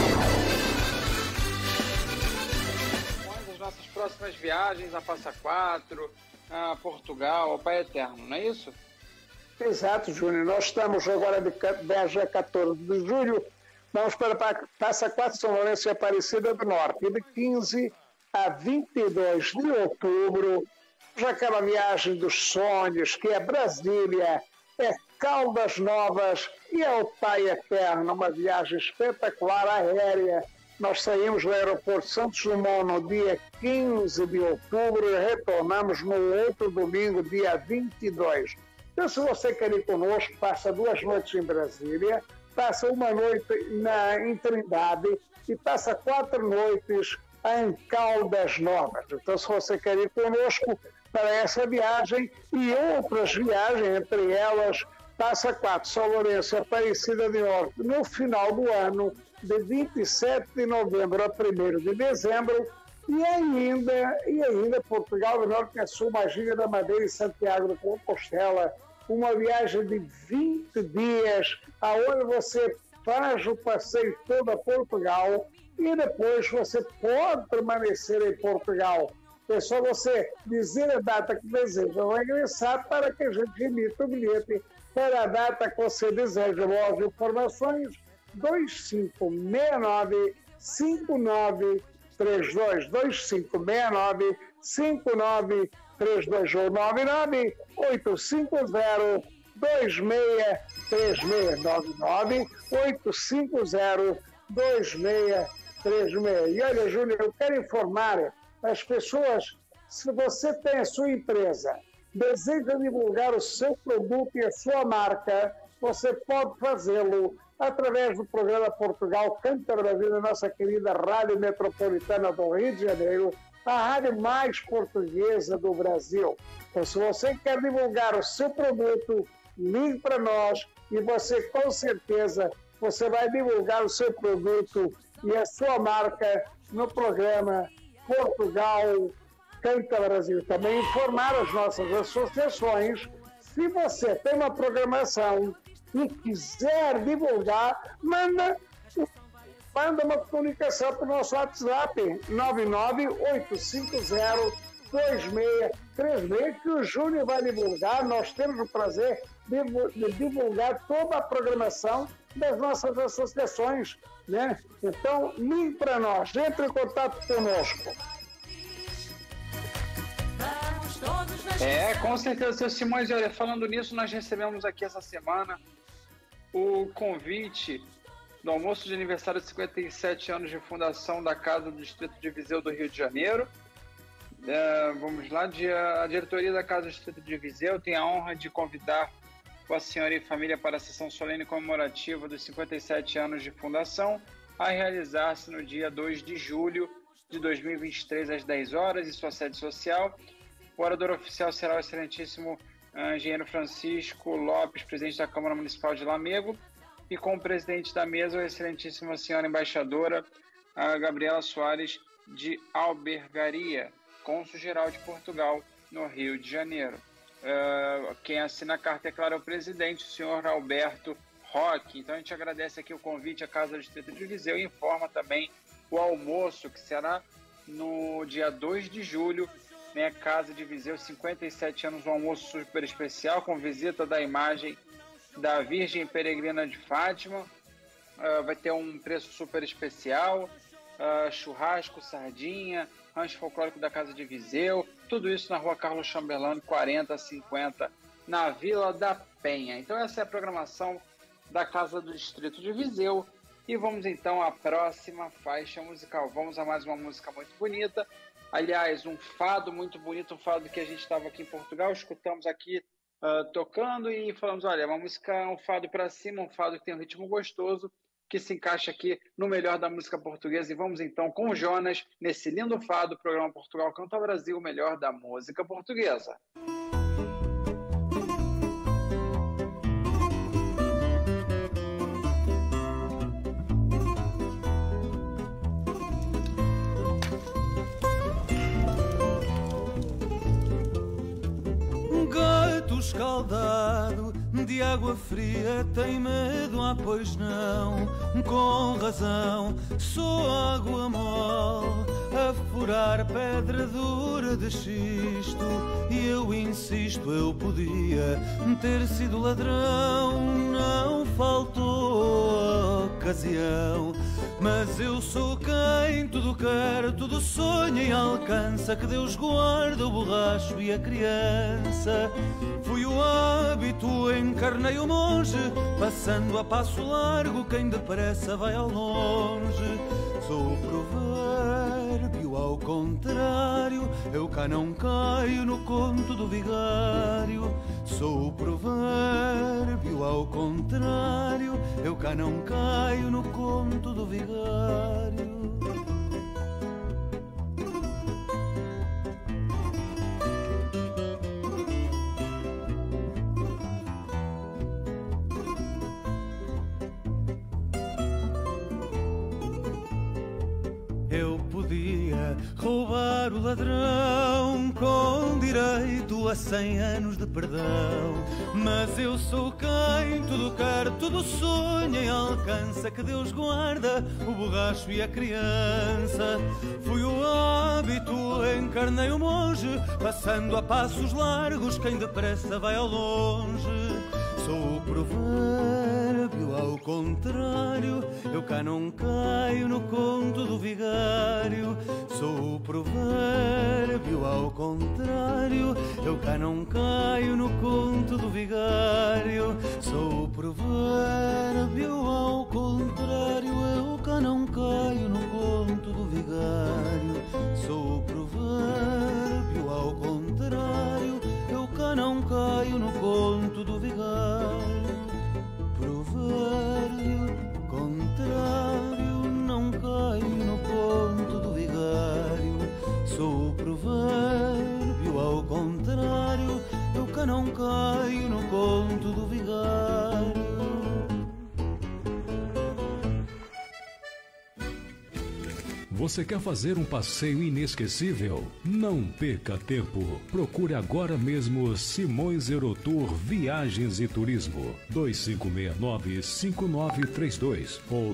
As nossas próximas viagens a Passa Quatro, a Portugal, ao Pai Eterno, não é isso? Exato, Júnior. Nós estamos agora de 10 a 14 de julho, vamos para Passa Quatro, São Lourenço e Aparecida do Norte. E de 15 a 22 de outubro, já aquela viagem dos sonhos, que é Brasília, é Caldas Novas e é o Pai Eterno, uma viagem espetacular aérea Nós saímos do aeroporto Santos Dumont no dia 15 de outubro e retornamos no outro domingo, dia 22. Então, se você quer ir conosco, passa 2 noites em Brasília, passa 1 noite em Trindade e passa 4 noites em Caldas Novas. Então, se você quer ir conosco para essa viagem e outras viagens, entre elas, passa 4, São Lourenço, Aparecida de Norte, no final do ano, de 27 de novembro a 1º de dezembro, e ainda Portugal do Norte e Sul, Magia da Madeira e Santiago de Compostela, uma viagem de 20 dias, aonde você faz o passeio todo a Portugal e depois você pode permanecer em Portugal. É só você dizer a data que deseja regressar para que a gente emita o bilhete para a data que você deseja. Mais informações 2569-5932, 2569-5932 ou 99-850-2636, 850-2636. E olha, Júnior, eu quero informar as pessoas, se você tem a sua empresa, deseja divulgar o seu produto e a sua marca, você pode fazê-lo através do programa Portugal Canta Brasil, da nossa querida Rádio Metropolitana do Rio de Janeiro, a rádio mais portuguesa do Brasil. Então, se você quer divulgar o seu produto, ligue para nós e você, com certeza, você vai divulgar o seu produto e a sua marca no programa Portugal Canta Brasil. Também informar as nossas associações, se você tem uma programação e quiser divulgar, manda uma comunicação para o nosso WhatsApp 998502636, que o Júnior vai divulgar. Nós temos o prazer de divulgar toda a programação das nossas associações, né? Então, ligue para nós, entre em contato conosco. Com certeza, seu Simões. Olha, falando nisso, nós recebemos aqui essa semana o convite do almoço de aniversário de 57 anos de fundação da Casa do Distrito de Viseu do Rio de Janeiro. Vamos lá, a diretoria da Casa do Distrito de Viseu tem a honra de convidar a senhora e família para a sessão solene comemorativa dos 57 anos de fundação, a realizar-se no dia 2 de julho de 2023, às 10 horas, em sua sede social. O orador oficial será o excelentíssimo engenheiro Francisco Lopes, presidente da Câmara Municipal de Lamego, e com o presidente da mesa, a excelentíssima senhora embaixadora a Gabriela Soares de Albergaria, cônsul-geral de Portugal no Rio de Janeiro. Quem assina a carta é, claro, o presidente, o senhor Alberto Roque. Então a gente agradece aqui o convite à Casa do Distrito de Viseu e informa também o almoço, que será no dia 2 de julho, né, Casa de Viseu, 57 anos, um almoço super especial com visita da imagem da Virgem Peregrina de Fátima. Vai ter um preço super especial, churrasco, sardinha, rancho folclórico da Casa de Viseu, tudo isso na Rua Carlos Chambelano, 4050, na Vila da Penha. Então essa é a programação da Casa do Distrito de Viseu. E vamos então à próxima faixa musical. Vamos a mais uma música muito bonita. Aliás, um fado muito bonito, um fado que a gente estava aqui em Portugal, escutamos aqui tocando e falamos, olha, uma música, um fado para cima, um fado que tem um ritmo gostoso, que se encaixa aqui no melhor da música portuguesa. E vamos então com o Jonas, nesse lindo fado, programa Portugal Canta Brasil, o melhor da música portuguesa. Escaldado de água fria tem medo, pois não, com razão, sou água mole a furar pedra dura de xisto, e eu insisto, eu podia ter sido ladrão, não faltou ocasião. Mas eu sou quem tudo quer, tudo sonha e alcança, que Deus guarda o borracho e a criança. Fui o hábito, encarnei o monge, passando a passo largo, quem depressa vai ao longe. Sou provérbio ao contrário, eu cá não caio no conto do vigário. Sou provérbio ao contrário, eu cá não caio no conto do vigário. Eu podia roubar o ladrão com direito a 100 anos de perdão, mas eu sou quem tudo quer, tudo sonha e alcança, que Deus guarda o borracho e a criança. Fui o hábito, encarnei o monge, passando a passos largos quem depressa vai ao longe. Sou o provérbio ao contrário, eu cá não caio no conto do vigário. Sou o provérbio ao contrário, eu cá não caio no conto do vigário. Sou o provérbio ao contrário, eu cá não caio no conto do vigário. Sou o provérbio ao contrário, eu cá não caio no conto do vigário. Provérbio contrário, não caio no conto do vigário. Sou o provérbio ao contrário, eu cá não caio no conto do vigário. Você quer fazer um passeio inesquecível? Não perca tempo. Procure agora mesmo Simões Eurotour Viagens e Turismo. 2569-5932 ou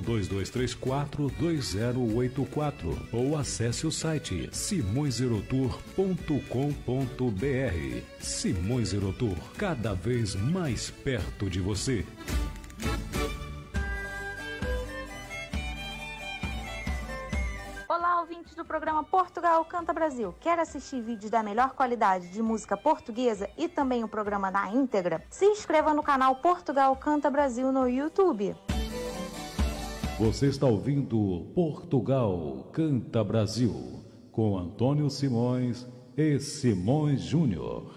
2234-2084 ou acesse o site simõeserotour.com.br. Simões Eurotour, cada vez mais perto de você. Olá, ouvintes do programa Portugal Canta Brasil. Quer assistir vídeos da melhor qualidade de música portuguesa e também o programa na íntegra? Se inscreva no canal Portugal Canta Brasil no YouTube. Você está ouvindo Portugal Canta Brasil com Antônio Simões e Simões Júnior.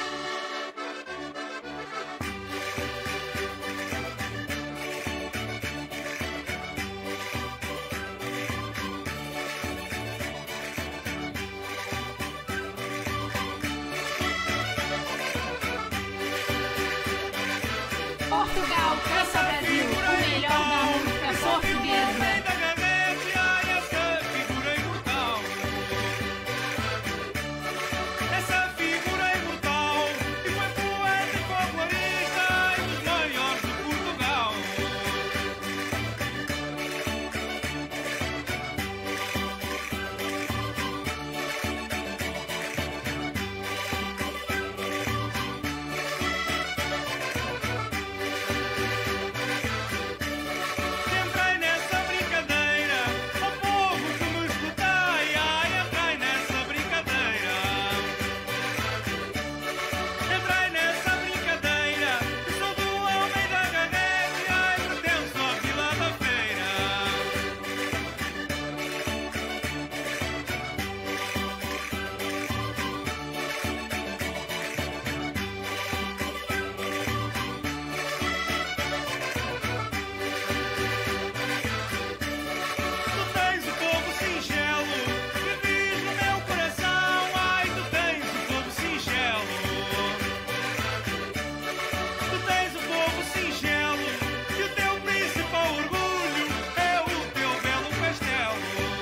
Portugal Canta Brasil, o melhor da música portuguesa. Essa figura imortal, e foi poeta e folclorista e dos maiores de Portugal. Entrei nessa brincadeira, ao povo que me escutai, ai, entrei nessa brincadeira. Entrei nessa brincadeira, sou do Almeida Garrett, ai, pertenço à Vila da Feira. Tu tens o povo singelo que vive no meu coração, ai, tu tens o povo singelo. Tu tens o povo singelo e o teu principal orgulho é o teu belo castelo.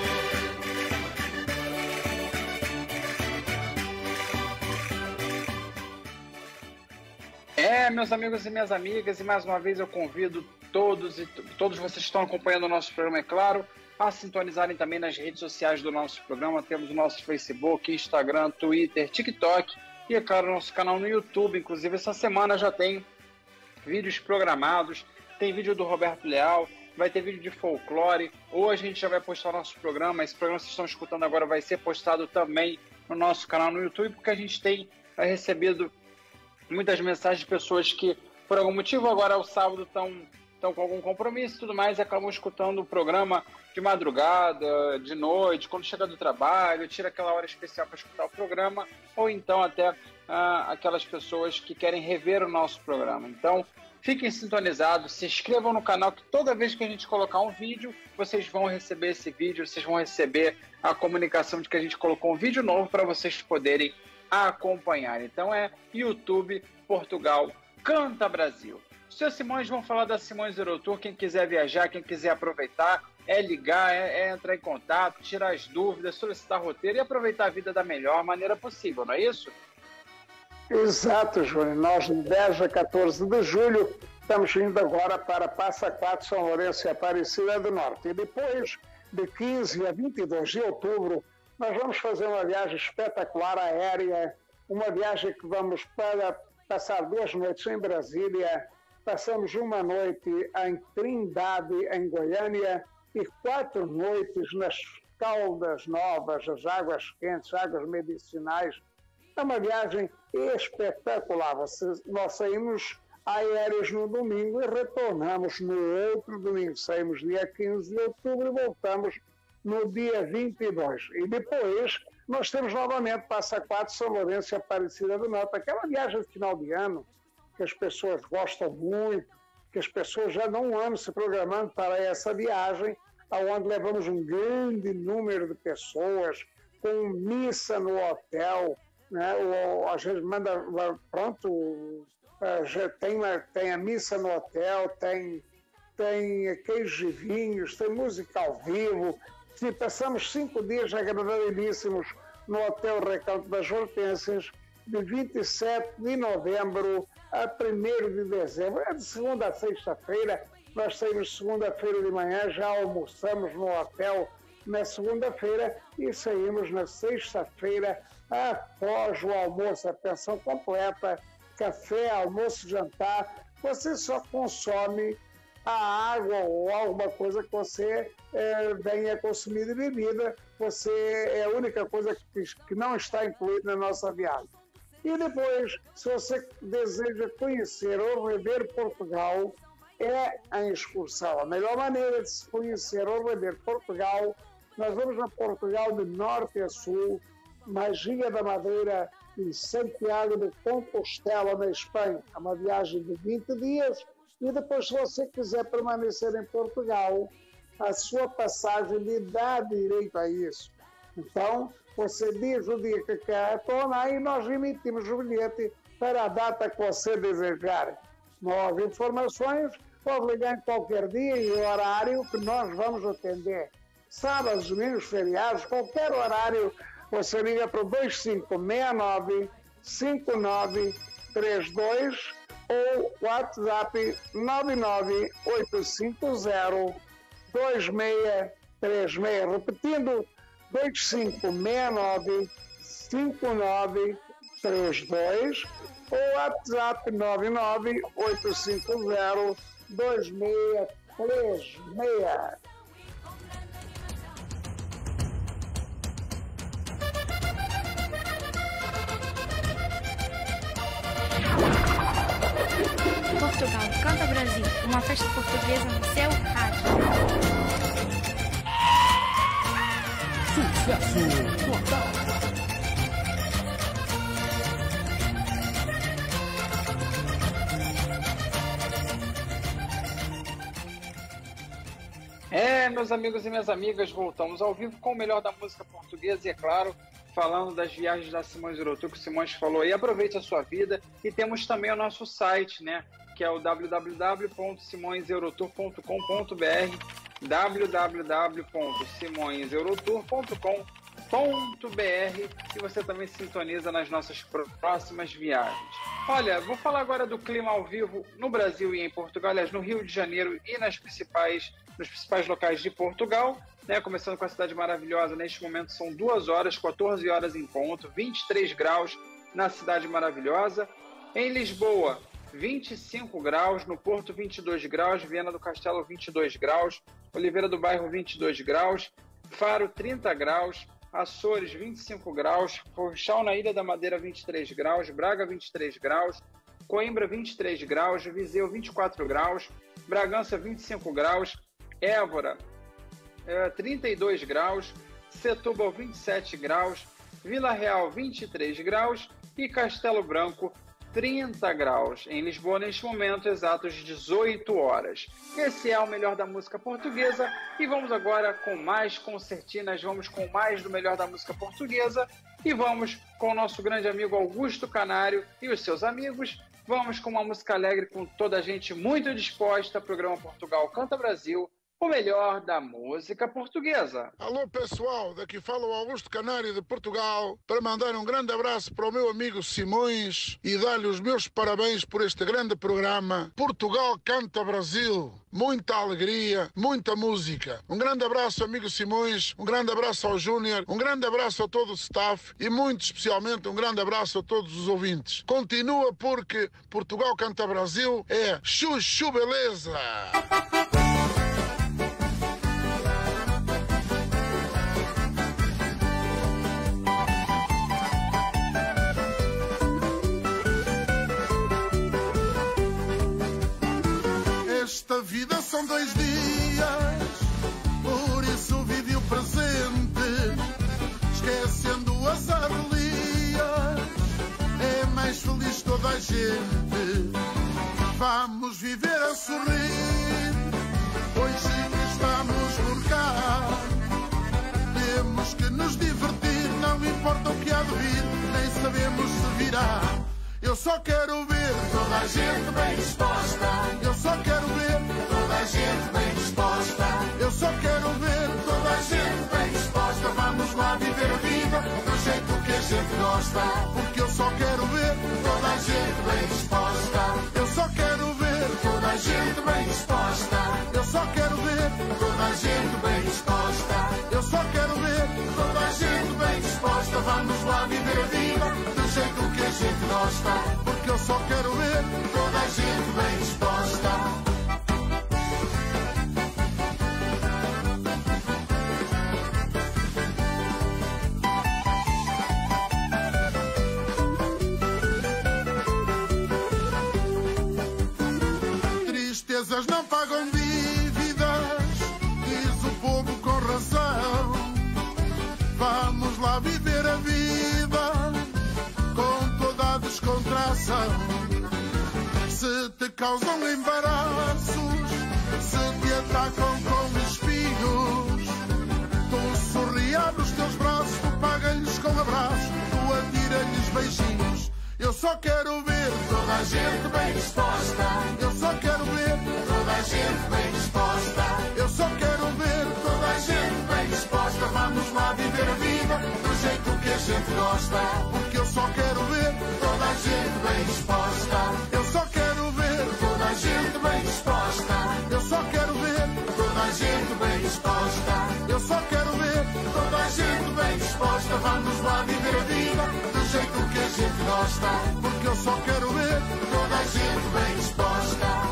Meus amigos e minhas amigas, e mais uma vez eu convido todos vocês que estão acompanhando o nosso programa, é claro, a sintonizarem também nas redes sociais do nosso programa. Temos o nosso Facebook, Instagram, Twitter, TikTok e, é claro, o nosso canal no YouTube. Inclusive, essa semana já tem vídeos programados, tem vídeo do Roberto Leal, vai ter vídeo de folclore. Hoje a gente já vai postar o nosso programa. Esse programa que vocês estão escutando agora vai ser postado também no nosso canal no YouTube, porque a gente tem recebido muitas mensagens de pessoas que, por algum motivo, agora ao sábado estão estão com algum compromisso e tudo mais, e acabam escutando o programa de madrugada, de noite, quando chega do trabalho, tira aquela hora especial para escutar o programa, ou então até aquelas pessoas que querem rever o nosso programa. Então, fiquem sintonizados, se inscrevam no canal, que toda vez que a gente colocar um vídeo, vocês vão receber esse vídeo, vocês vão receber a comunicação de que a gente colocou um vídeo novo para vocês poderem acompanhar. Então é YouTube Portugal Canta Brasil. Os seus Simões vão falar da Simões Eurotour. Quem quiser viajar, quem quiser aproveitar, é ligar, é entrar em contato, tirar as dúvidas, solicitar roteiro e aproveitar a vida da melhor maneira possível, não é isso? Exato, Júnior. Nós, de 10 a 14 de julho, estamos indo agora para Passa Quatro, São Lourenço e Aparecida do Norte. E depois, de 15 a 22 de outubro, nós vamos fazer uma viagem espetacular aérea, uma viagem que vamos para passar 2 noites em Brasília, passamos uma noite em Trindade, em Goiânia, e 4 noites nas Caldas Novas, as águas quentes, águas medicinais. É uma viagem espetacular. Nós saímos aéreos no domingo e retornamos no outro domingo. Saímos dia 15 de outubro e voltamos no dia 22. E depois nós temos novamente Passa Quatro, São Lourenço e Aparecida do Norte. Aquela viagem de final de ano que as pessoas gostam muito, que as pessoas já não andam se programando para essa viagem, onde levamos um grande número de pessoas, com missa no hotel, né? A gente manda, pronto, já tem a missa no hotel, tem queijo e vinhos, tem música ao vivo. E passamos 5 dias agradabilíssimos no Hotel Recanto das Hortênsias, de 27 de novembro a 1º de dezembro. É de segunda a sexta-feira. Nós saímos segunda-feira de manhã, já almoçamos no hotel na segunda-feira e saímos na sexta-feira após o almoço, a pensão completa, café, almoço, jantar. Você só consome a água ou alguma coisa que você venha consumir de bebida. Você é a única coisa que não está incluída na nossa viagem. E depois, se você deseja conhecer ou rever Portugal, é a excursão. A melhor maneira de se conhecer ou rever Portugal, nós vamos a Portugal de norte a sul, Magia da Madeira e Santiago de Compostela, na Espanha. É uma viagem de 20 dias. E depois, se você quiser permanecer em Portugal, a sua passagem lhe dá direito a isso. Então, você diz o dia que quer retornar e nós emitimos o bilhete para a data que você desejar. Novas informações, pode ligar em qualquer dia e horário que nós vamos atender. Sábados, domingos, feriados, qualquer horário, você liga para o 2569-5932 ou WhatsApp 99850-2636. Repetindo, 2569-5932 ou WhatsApp 99850-2636. Portugal Canta Brasil, uma festa portuguesa no seu rádio. Sucesso total. Meus amigos e minhas amigas, voltamos ao vivo com o melhor da música portuguesa e, é claro, falando das viagens da Simões Eurotour, que o Simões falou aí. Aproveite a sua vida. E temos também o nosso site, né, que é o www.simõeseurotour.com.br, www.simõeseurotour.com.br, e você também sintoniza nas nossas próximas viagens. Olha, vou falar agora do clima ao vivo no Brasil e em Portugal, aliás, no Rio de Janeiro e nos principais locais de Portugal, né? Começando com a cidade maravilhosa. Neste momento são 2 horas, 14 horas em ponto, 23 graus na cidade maravilhosa. Em Lisboa, 25 graus, no Porto 22 graus, Viana do Castelo 22 graus, Oliveira do Bairro 22 graus, Faro 30 graus, Açores 25 graus, Funchal na Ilha da Madeira 23 graus, Braga 23 graus, Coimbra 23 graus, Viseu 24 graus, Bragança 25 graus, Évora 32 graus, Setúbal 27 graus, Vila Real 23 graus e Castelo Branco 30 graus. Em Lisboa, neste momento, exatos 18 horas. Esse é o melhor da música portuguesa e vamos agora com mais concertinas, vamos com mais do melhor da música portuguesa e vamos com o nosso grande amigo Augusto Canário e os seus amigos. Vamos com uma música alegre com toda a gente muito disposta. Programa Portugal Canta Brasil, o melhor da música portuguesa. Alô pessoal, daqui fala o Augusto Canário de Portugal para mandar um grande abraço para o meu amigo Simões e dar-lhe os meus parabéns por este grande programa Portugal Canta Brasil. Muita alegria, muita música. Um grande abraço, amigo Simões, um grande abraço ao Júnior, um grande abraço a todo o staff e muito especialmente um grande abraço a todos os ouvintes. Continua porque Portugal Canta Brasil é chuchu beleza! Esta vida são 2 dias, por isso vive o presente, esquecendo as arrelias, é mais feliz toda a gente. Vamos viver a sorrir, hoje que estamos por cá, temos que nos divertir, não importa o que há de vir, nem sabemos se virá. Eu só quero ver toda a gente bem disposta. Eu só quero ver toda a gente bem disposta. Eu só quero ver toda a gente bem disposta. Vamos lá viver a vida do jeito que a gente gosta. Porque eu só quero ver toda a gente bem disposta. Eu só quero ver toda a gente bem disposta. Eu só quero ver toda a gente bem disposta. Eu só quero ver toda a gente bem disposta. Vamos lá viver a vida do jeito que a gente gosta. Porque eu só quero ver toda a gente bem disposta. Tristezas não pagam dívidas, diz o povo com razão. Vamos lá viver a vida com toda a descontração. Se te causam embaraços, se te atacam com espinhos, tu sorri, abre os teus braços, tu paga-lhes com abraço, tu atira-lhes beijinhos. Eu só quero ver toda a gente bem disposta. Eu só quero ver toda a gente bem disposta. Eu só quero ver toda a gente bem disposta. Vamos lá viver a vida do jeito que a gente gosta. Porque eu só quero ver toda a gente bem disposta. Eu só quero ver toda a gente bem disposta. Eu só quero ver toda a gente bem disposta. Eu só quero ver toda a gente bem disposta. Vamos lá viver a vida do jeito que a gente gosta. Porque eu só quero ver toda a gente bem disposta.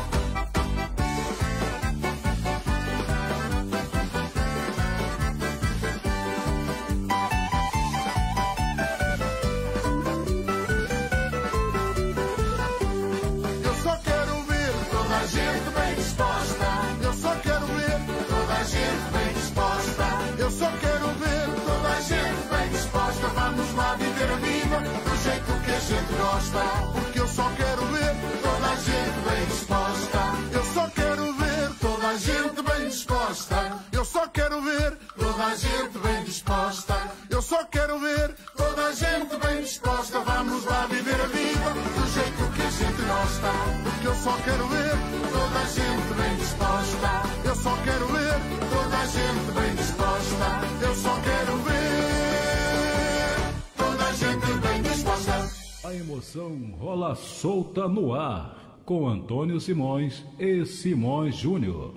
Eu só quero ver toda a gente bem disposta. Eu só quero ver toda a gente bem disposta. Eu só quero ver toda a gente bem disposta. Vamos lá viver a vida do jeito que a gente gosta. Porque eu só quero ver toda a gente bem disposta. Eu só quero ver toda a gente bem disposta. Eu só quero ver toda a gente bem disposta. Eu só quero ver toda a gente bem disposta. Vamos lá viver a vida do jeito que a gente gosta. Porque eu só quero ver toda a gente bem disposta. Eu só quero ver toda a gente bem disposta. Eu só quero ver toda a gente bem disposta. A emoção rola solta no ar, com Antônio Simões e Simões Júnior.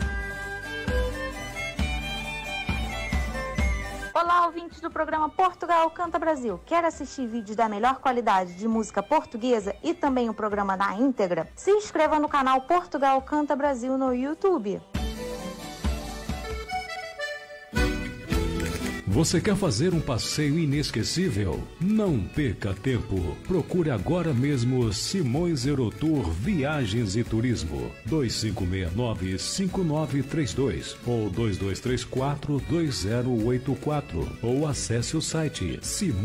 Olá, ouvintes do programa Portugal Canta Brasil. Quer assistir vídeos da melhor qualidade de música portuguesa e também o programa na íntegra? Se inscreva no canal Portugal Canta Brasil no YouTube. Você quer fazer um passeio inesquecível? Não perca tempo. Procure agora mesmo Simões Eurotour Viagens e Turismo. 2569-5932 ou 2234-2084 ou acesse o site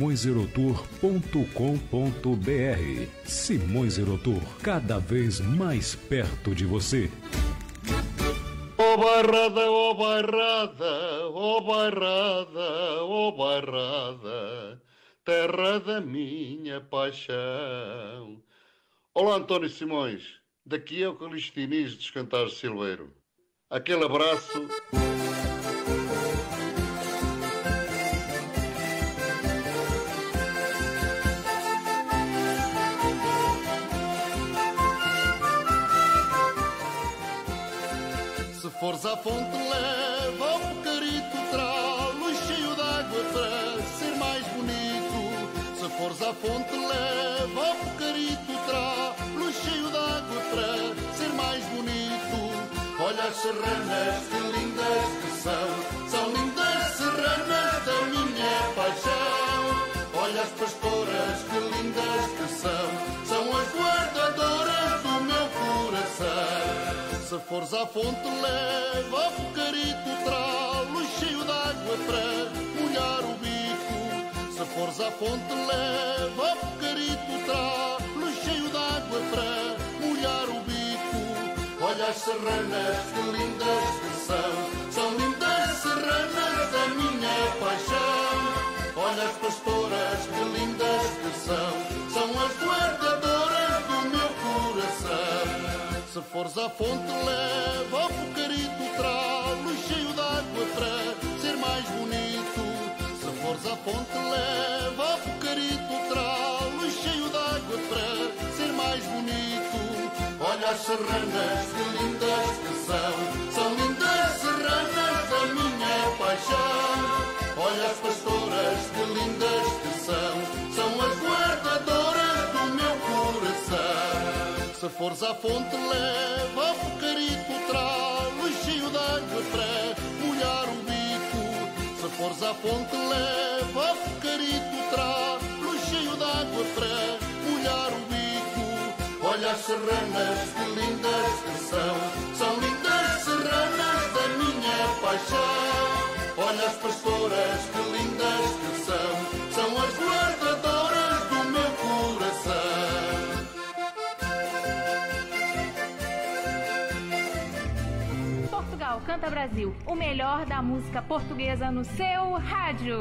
simõeserotour.com.br. Simões Eurotour, cada vez mais perto de você. Oh bairrada, oh bairrada, oh bairrada, oh bairrada, terra da minha paixão. Olá António Simões, daqui é o Calixto Diniz de Cantares Silveiro. Aquele abraço. Se fores à fonte leva ao pecarito tralo cheio de água para ser mais bonito. Se fores à fonte leva ao pecarito tralo cheio de água para ser mais bonito. Olha as serranas que lindas que são lindas serranas da minha paixão. Olha as pastoras que lindas que são as guardadoras do meu coração. Se fores à fonte leva ao pecarito tralo cheio de água para molhar o bico. Se fores à fonte leva ao pecarito tralo cheio de água para molhar o bico. Olha as serranas que lindas que são lindas serranas da minha paixão. Olha as pastoras que lindas que são as guardadoras do meu coração. Se fores à fonte leva ao pecarito tralo cheio de água para ser mais bonito. Se fores à fonte leva ao pecarito tralo cheio de água para ser mais bonito. Olha as serranas que lindas que são lindas serranas da minha paixão. Olha as pastoras que lindas que são as guardadoras do meu coração. Se fores à fonte leva ao pecarito tralo cheio de água para molhar o bico. Se fores à fonte leva ao pecarito tralo cheio de água para molhar o bico. Olha as serranas que lindas que são lindas serranas da minha paixão. Olha as pastoras que lindas que são as guardadoras do meu coração. Portugal Canta Brasil, o melhor da música portuguesa no seu rádio.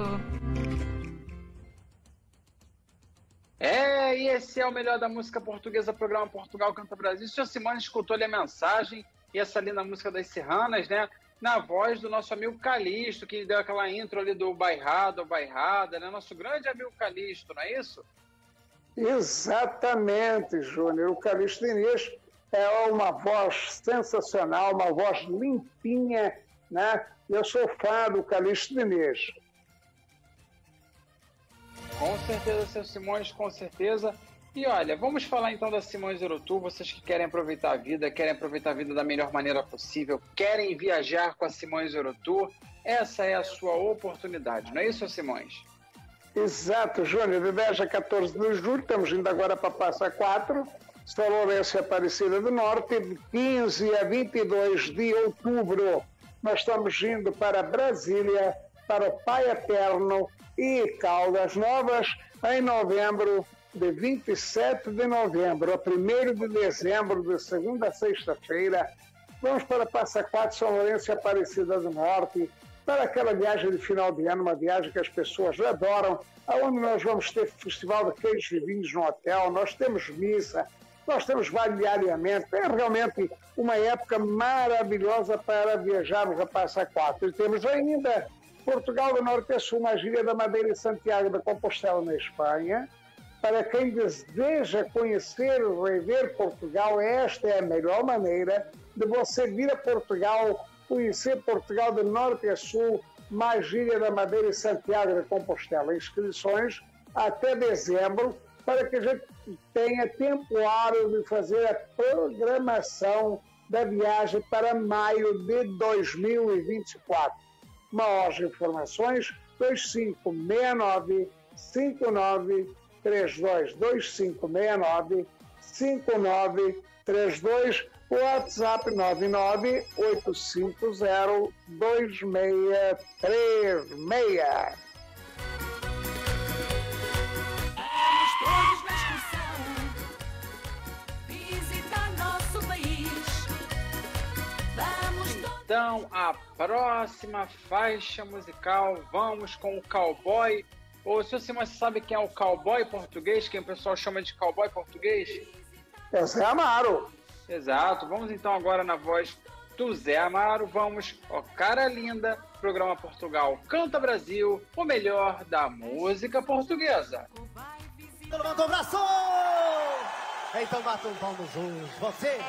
E esse é o melhor da música portuguesa, programa Portugal Canta Brasil. O senhor Simões escutou ali a mensagem e essa linda música das Serranas, né? Na voz do nosso amigo Calixto, que deu aquela intro ali do bairrado, bairrada, né? Nosso grande amigo Calixto, não é isso? Exatamente, Júnior. O Calixto Diniz é uma voz sensacional, uma voz limpinha, né? Eu sou fã do Calixto Diniz. Com certeza, seu Simões, com certeza. E olha, vamos falar então da Simões Eurotour. Vocês que querem aproveitar a vida da melhor maneira possível, querem viajar com a Simões Eurotour, essa é a sua oportunidade, não é isso, Simões? Exato, Júnior. De 10 a 14 de julho, estamos indo agora para Passa Quatro, São Lourenço e Aparecida do Norte. De 15 a 22 de outubro, nós estamos indo para Brasília, para o Pai Eterno e Caldas Novas. Em novembro, de 27 de novembro a 1º de dezembro, de segunda a sexta-feira, vamos para Passa Quatro, São Lourenço e Aparecida do Norte, para aquela viagem de final de ano, uma viagem que as pessoas adoram, onde nós vamos ter festival de queijos e vinhos no hotel, nós temos missa, nós temos variariamente, é realmente uma época maravilhosa para viajarmos a Passa Quatro. E temos ainda Portugal do Norte a Sul, nas Ilhas da Madeira e Santiago da Compostela, na Espanha. Para quem deseja conhecer e rever Portugal, esta é a melhor maneira de você vir a Portugal, conhecer Portugal de Norte a Sul, mais Ilha da Madeira e Santiago da Compostela. Inscrições até dezembro, para que a gente tenha tempo hábil de fazer a programação da viagem para maio de 2024. Maiores informações 2569 5932, 5932, WhatsApp 998502636. Todos na excursão, visitar nosso país. Vamos todos. Então, a próxima faixa musical, vamos com o cowboy. Ô, Sr. Simão, você sabe quem é o cowboy português? Quem o pessoal chama de cowboy português? É Zé Amaro. Exato. Vamos então agora na voz do Zé Amaro. Vamos, ó, Cara Linda, programa Portugal Canta Brasil, o melhor da música portuguesa. Levanta o braço! Então bata um pau nos olhos, você!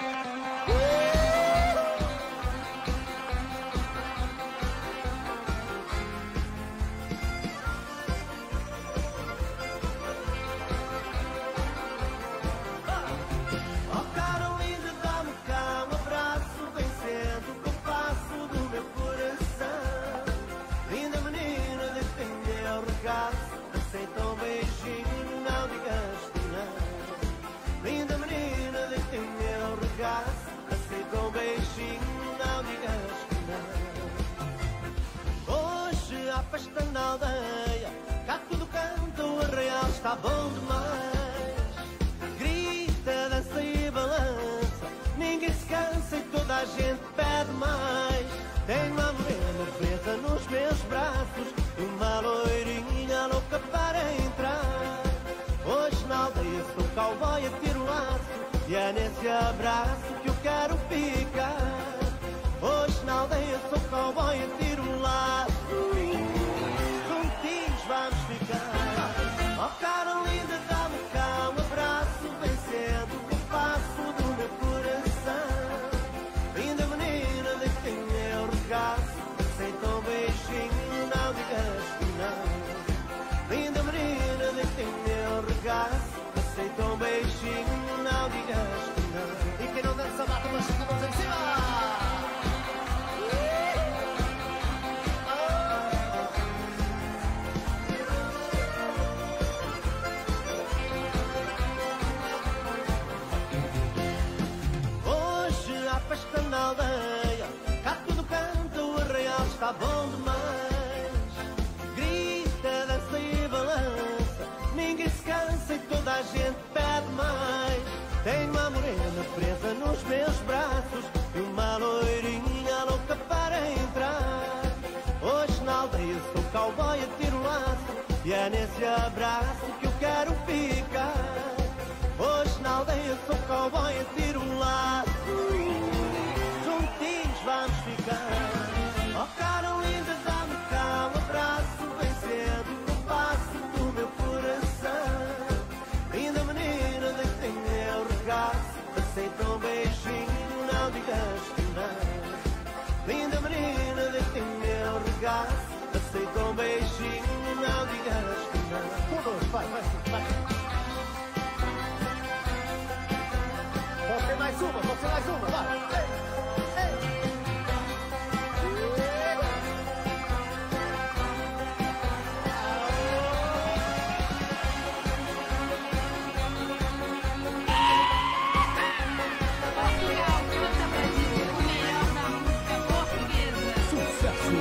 Oh, cara linda, dá-me cá um abraço, bem cedo, com o passo do meu coração. Linda menina, deixa meu regaço, aceita um beijinho, não digas que não. Linda menina, deixa meu regaço, aceita um beijinho, não digas que não. Hoje há festa na aldeia, cá tudo canta, o arraial está bom demais. Grita, dança e balança, ninguém se cansa e toda a gente pede mais. Tenho uma morena presa nos meus braços e uma loirinha louca para entrar. Hoje na aldeia sou cowboy a tiro laço e é nesse abraço que eu quero ficar. Hoje na aldeia sou cowboy a tiro laço, juntinhos vamos ficar. Oh, cara linda, dá-me cá um abraço, bem cedo, o passo do meu coração. Linda menina, deixa meu regaço, aceita um beijinho, não digas que não. Linda menina, deixa meu regaço, aceita um beijinho, não digas que não. E quem não dança bate uma chica, mãos em cima! Hoje há festa na aldeia, cá tudo canta, o arraial está bom demais. Grita, dança e balança, ninguém se cansa e toda a gente pede mais. Tenho uma morena presa nos meus braços e uma loirinha louca para entrar. Hoje na aldeia sou cowboy a tiro laço e é nesse abraço que eu quero ficar. Hoje na aldeia sou cowboy a tiro laço, juntinhos vamos ficar. Oh, cara linda, dá-me cá um abraço, bem cedo, o passo do meu coração. Linda menina, deixa meu regaço, aceita um beijinho, não digas que não. Linda menina, deixa meu regaço, aceita um beijinho, não digas que não. Todos, vai. Você mais uma, vai! Ei. Portugal Canta Brasil, o melhor da música portuguesa. Sucesso!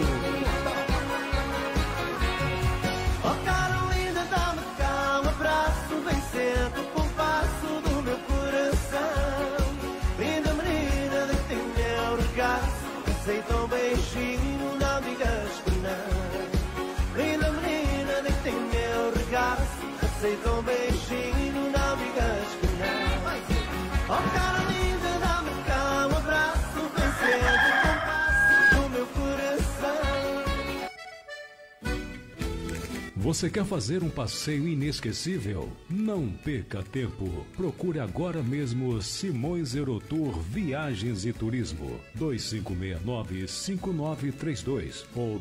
Oh, cara linda, dá-me cá um abraço, bem cedo, com o passo do meu coração. Linda menina, deixa meu regaço, aceita um beijinho, não digas que não. Linda menina, deixa meu regaço, aceita um beijinho, não digas que não. Oh, cara linda, dá-me cá um abraço, bem cedo, com o passo do meu coração. Você quer fazer um passeio inesquecível? Não perca tempo. Procure agora mesmo Simões Eurotour Viagens e Turismo. 2569-5932 ou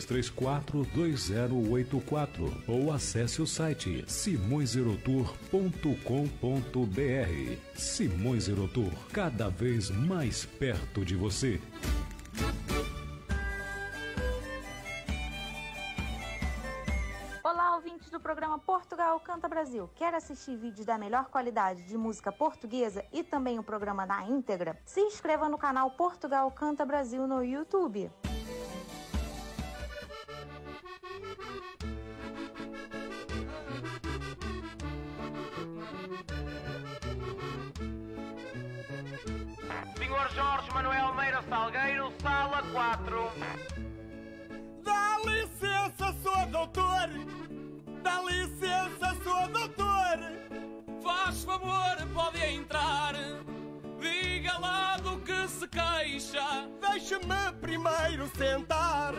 2234-2084 ou acesse o site simõeserotour.com.br. Simões Eurotour, cada vez mais perto de você. ouvintes do programa Portugal Canta Brasil. Quer assistir vídeos da melhor qualidade de música portuguesa e também o programa na íntegra? Se inscreva no canal Portugal Canta Brasil no YouTube. Senhor Jorge Manuel Meira Salgueiro, sala 4. Dá licença, sou doutor. Dá licença, sou doutor. Faz favor, pode entrar. Diga lá do que se queixa. Deixa-me primeiro sentar.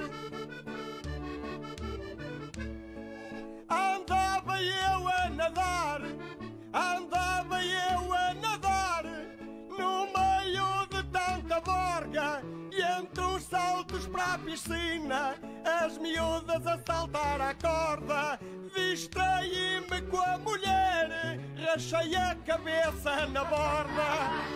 Andava eu a nadar. Andava eu a nadar. No meio de tanta borga e entre uns saltos para a piscina, as miúdas a saltar a corda. Distraí-me com a mulher, rachei a cabeça na borda.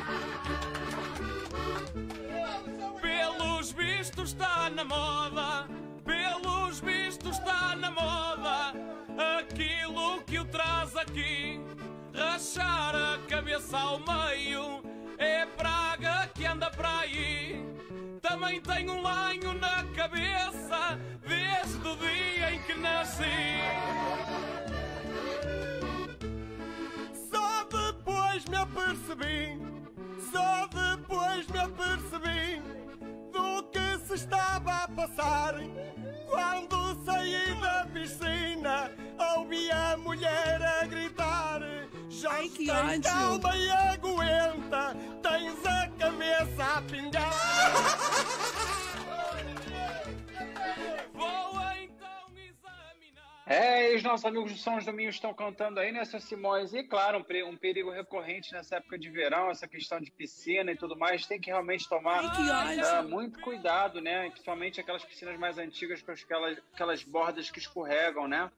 Pelos vistos está na moda, pelos vistos está na moda, aquilo que o traz aqui, rachar a cabeça ao meio. É praga que anda para aí. Também tenho um lanho na cabeça desde o dia em que nasci. Só depois me apercebi, só depois me apercebi do que se estava a passar. Quando saí da piscina, ouvi a mulher a gritar: já que tens calma e aguenta, tens a cabeça a pingar. Vou então examinar. E os nossos amigos do São os Domingos estão cantando aí, né, Sr. Simões? E claro, um perigo recorrente nessa época de verão, essa questão de piscina e tudo mais, tem que realmente tomar muito cuidado, né? Principalmente aquelas piscinas mais antigas com aquelas bordas que escorregam, né?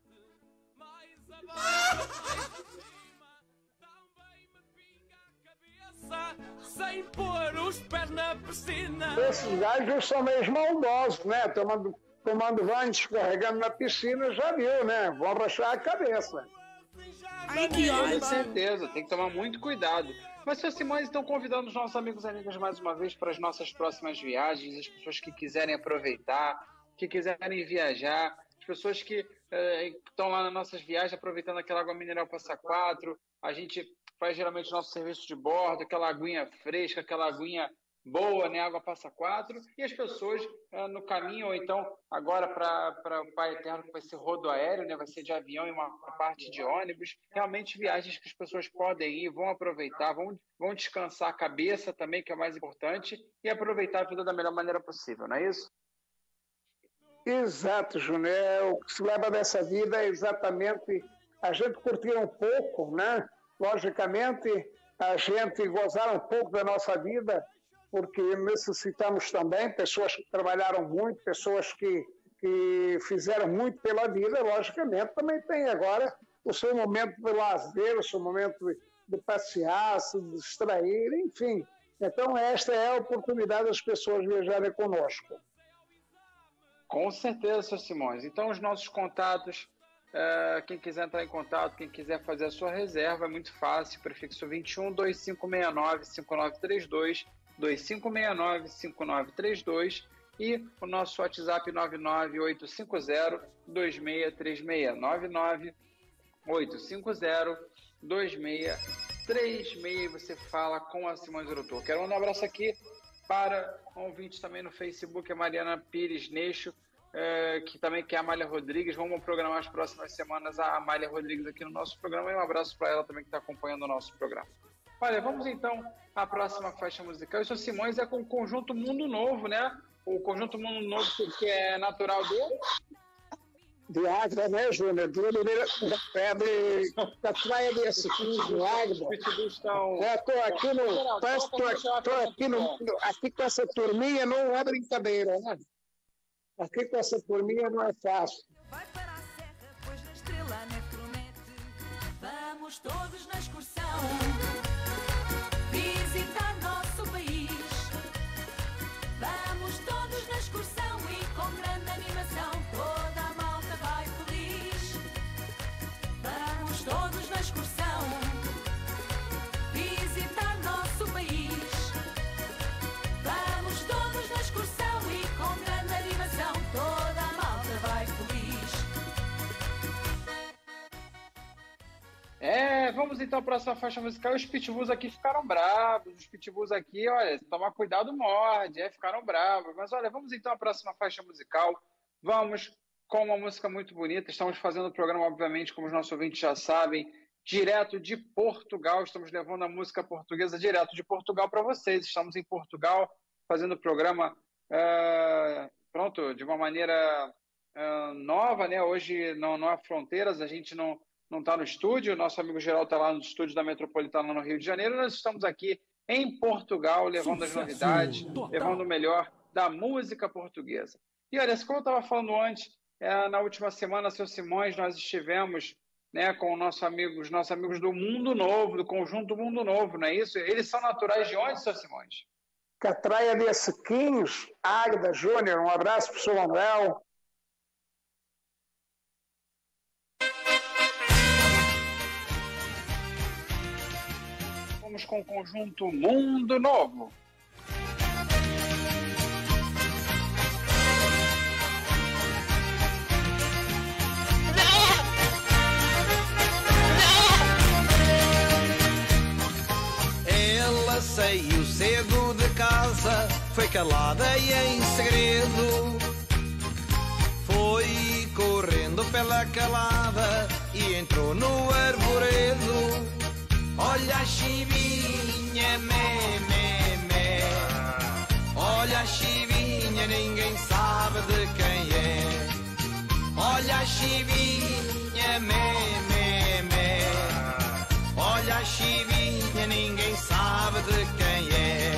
Sem pôr os pés na piscina. Esses gajos são meio maldosos, né? Tomando banho, escorregando na piscina, já viu, né? Vão rachar a cabeça. Com certeza, tem que tomar muito cuidado. Mas, Sr. Simões, estão convidando os nossos amigos e amigas mais uma vez para as nossas próximas viagens, as pessoas que quiserem aproveitar, que quiserem viajar, as pessoas que estão lá nas nossas viagens aproveitando aquela água mineral Passa Quatro. A gente faz geralmente nosso serviço de bordo, aquela aguinha fresca, aquela aguinha boa, né? Água Passa Quatro. E as pessoas no caminho, ou então agora para o Pai Eterno, que vai ser rodoaéreo, né? Vai ser de avião e uma parte de ônibus. Realmente viagens que as pessoas podem ir, vão aproveitar, vão descansar a cabeça também, que é o mais importante, e aproveitar a vida da melhor maneira possível, não é isso? Exato, Júnior. O que se leva dessa vida é exatamente a gente curtir um pouco, né? Logicamente, a gente gozar um pouco da nossa vida, porque necessitamos também pessoas que trabalharam muito, pessoas que fizeram muito pela vida, logicamente, também tem agora o seu momento de lazer, o seu momento de passear, se distrair, enfim. Então, esta é a oportunidade das pessoas viajarem conosco. Com certeza, Sr. Simões. Então, os nossos contatos, quem quiser entrar em contato, quem quiser fazer a sua reserva, é muito fácil, prefixo 21 2569 5932, 2569 5932 e o nosso WhatsApp 99850 2636, 99850 2636, você fala com a Simões Erutor. Quero mandar um abraço aqui para um ouvinte também no Facebook, a Mariana Pires Neixo, que também quer a Amália Rodrigues. Vamos programar as próximas semanas a Amália Rodrigues aqui no nosso programa, e um abraço para ela também que está acompanhando o nosso programa. Olha, vamos então à próxima faixa musical. O Sr. Simões é com o Conjunto Mundo Novo, né? O Conjunto Mundo Novo, que é natural dele. De Águeda, né, Júnior? Da praia de Açuquim, de Águeda. Estou aqui com essa turminha, não é brincadeira, né? Aqui com essa turminha não é fácil. Vai para a serra, pois na estrela Netromete. Vamos todos na excursão visitar nosso país. Vamos todos na excursão e com grande animação toda a malta vai feliz. Vamos todos na excursão visitar nosso país. Vamos todos na excursão e com grande animação toda a malta vai feliz. Vamos então para essa faixa musical. Os pitbulls aqui ficaram bravos. Os pitbulls aqui, olha, tomar cuidado, morde. Ficaram bravos. Mas olha, vamos então à próxima faixa musical. Vamos com uma música muito bonita. Estamos fazendo o programa, obviamente, como os nossos ouvintes já sabem, direto de Portugal. Estamos levando a música portuguesa direto de Portugal para vocês. Estamos em Portugal fazendo o programa de uma maneira nova, né? Hoje não há fronteiras, a gente não está no estúdio. Nosso amigo Geraldo está lá no estúdio da Metropolitana no Rio de Janeiro. Nós estamos aqui em Portugal levando as novidades, levando o melhor da música portuguesa. E olha, como eu estava falando antes, na última semana, seu Simões, nós estivemos, né, com os nossos amigos do Mundo Novo, do Conjunto Mundo Novo, não é isso? Eles são naturais de onde, seu Simões? Catraia de Sequinhos, Águeda Júnior, um abraço para o seu Manuel. Vamos com o Conjunto Mundo Novo. Ela saiu cedo de casa, foi calada e em segredo. Foi correndo pela calada e entrou no arvoredo. Olha a chivinha, mé, mé, mé. Olha a chivinha, ninguém sabe de quem é. Olha a chivinha, mé, mé, mé. Olha a chivinha, ninguém sabe de quem é.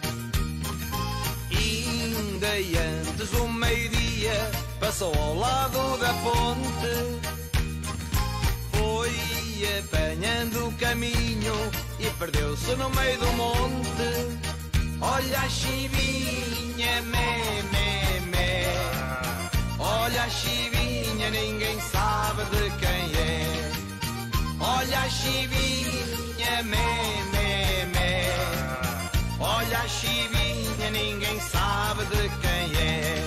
Ainda antes do meio-dia, passou ao lado da ponte. Foi apanhando o caminho e perdeu-se no meio do monte. Olha a chivinha, mé, mé, mé. Olha a chivinha, ninguém sabe de quem é. Olha a chivinha, mé, mé, mé. Olha a chivinha, ninguém sabe de quem é.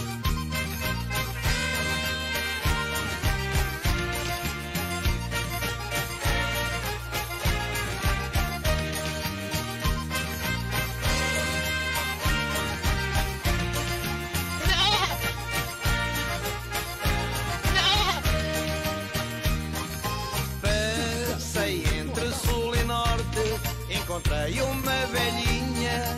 Encontrei uma velhinha,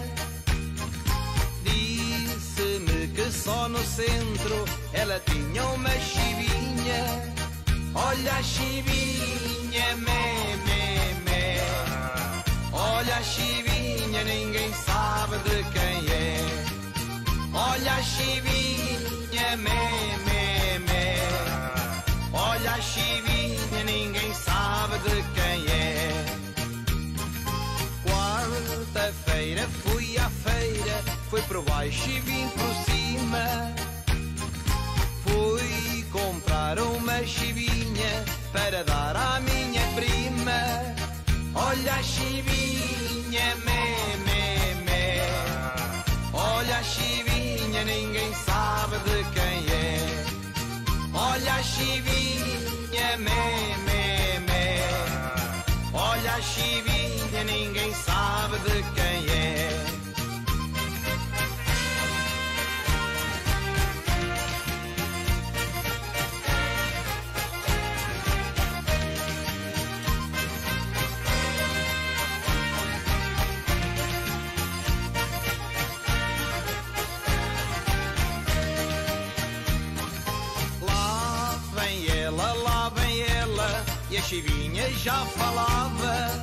disse-me que só no centro ela tinha uma chivinha. Olha a chivinha, mé, mé, mé. Olha a chivinha, ninguém sabe de quem é. Olha a chivinha, mé, mé, mé. Olha a chivinha, ninguém sabe de quem é. Quarta-feira fui à feira, fui por baixo e vim por cima. Fui comprar uma chivinha para dar à minha prima. Olha a chivinha, mé, mé, mé. Olha a chivinha, ninguém sabe de quem é. Olha a chivinha, mé, mé, mé. Olha a chivinha, ninguém sabe de quem é. Lá vem ela, e a chivinha já falava.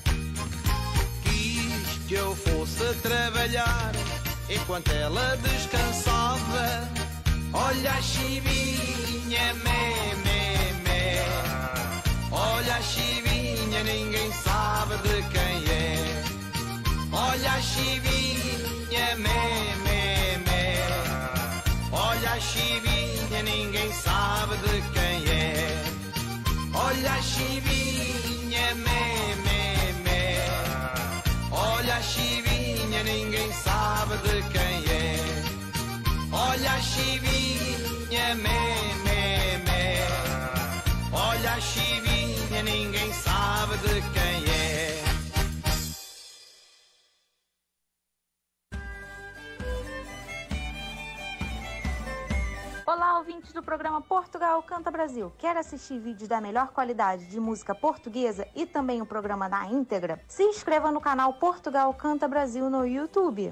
Quis que eu fosse trabalhar enquanto ela descansava. Olha a chivinha, mé, mé, mé. Olha a chivinha, ninguém sabe de quem é. Olha a chivinha, mé, mé, mé. Olha a chivinha, ninguém sabe de quem é. Olha Olha a chivinha, mé, mé, mé. Olha a chivinha, ninguém sabe de quem é. Olha a chivinha, mé, mé, mé. Olha a chivinha, ninguém sabe de quem é. Olá, ouvintes do programa Portugal Canta Brasil. Quer assistir vídeos da melhor qualidade de música portuguesa e também o programa na íntegra? Se inscreva no canal Portugal Canta Brasil no YouTube.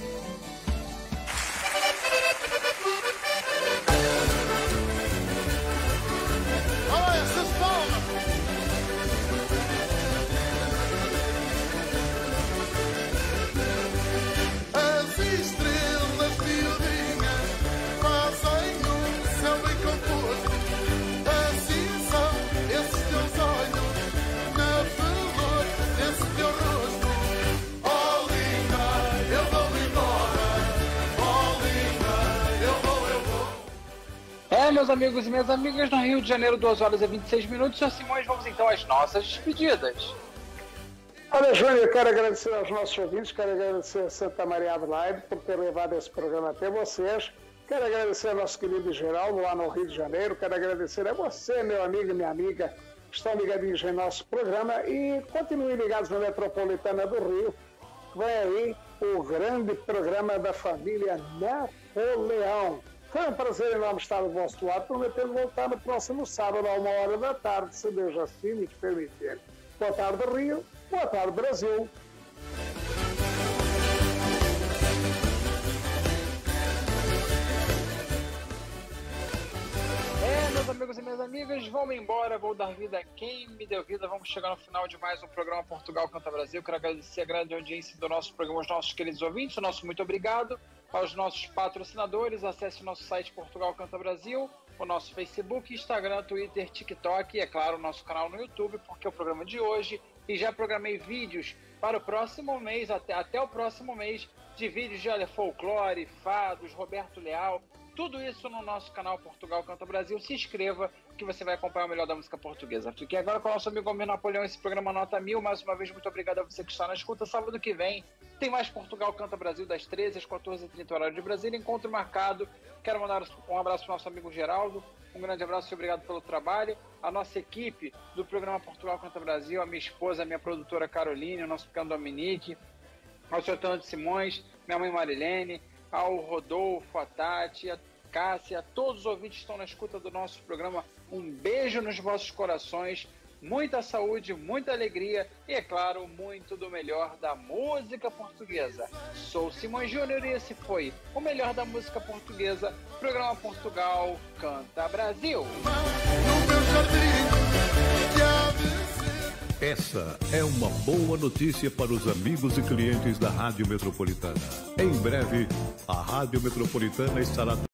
Meus amigos e minhas amigas, no Rio de Janeiro, 2 horas e 26 minutos. Sr. Simões, vamos então às nossas despedidas. Olha, Júnior, eu quero agradecer aos nossos ouvintes, quero agradecer a Santa Maria Adelaide por ter levado esse programa até vocês. Quero agradecer ao nosso querido Geraldo lá no Rio de Janeiro. Quero agradecer a você, meu amigo e minha amiga, que estão ligadinhos em nosso programa. E continuem ligados na Metropolitana do Rio. Vem aí o grande programa da família Napoleão. Foi um prazer enorme estar do vosso lado, prometendo voltar no próximo sábado, a 1h da tarde, se Deus assim nos permitir. Boa tarde, Rio. Boa tarde, Brasil. Meus amigos e minhas amigas, vamos embora, vou dar vida a quem me deu vida. Vamos chegar no final de mais um programa Portugal Canta Brasil. Quero agradecer a grande audiência do nosso programa, aos nossos queridos ouvintes, o nosso muito obrigado. Aos nossos patrocinadores, acesse o nosso site Portugal Canta Brasil, o nosso Facebook, Instagram, Twitter, TikTok e, é claro, o nosso canal no YouTube, porque é o programa de hoje. E já programei vídeos para o próximo mês, até o próximo mês, de vídeos de folclore, fados, Roberto Leal, tudo isso no nosso canal Portugal Canta Brasil. Se inscreva que você vai acompanhar o melhor da música portuguesa. Fiquei agora com o nosso amigo Almir Napoleão, esse programa nota 1000. Mais uma vez, muito obrigado a você que está na escuta. Sábado que vem tem mais Portugal Canta Brasil, das 13 às 14h30, horário de Brasília. Encontro marcado. Quero mandar um abraço para o nosso amigo Geraldo. Um grande abraço e obrigado pelo trabalho. A nossa equipe do programa Portugal Canta Brasil, a minha esposa, a minha produtora Caroline, o nosso pequeno Dominique, ao Sr. Antônio de Simões, minha mãe Marilene, ao Rodolfo, a Tati, a Cássia, todos os ouvintes que estão na escuta do nosso programa. Um beijo nos vossos corações, muita saúde, muita alegria e, é claro, muito do melhor da música portuguesa. Sou Simões Júnior e esse foi o melhor da música portuguesa, programa Portugal Canta Brasil. Essa é uma boa notícia para os amigos e clientes da Rádio Metropolitana. Em breve, a Rádio Metropolitana estará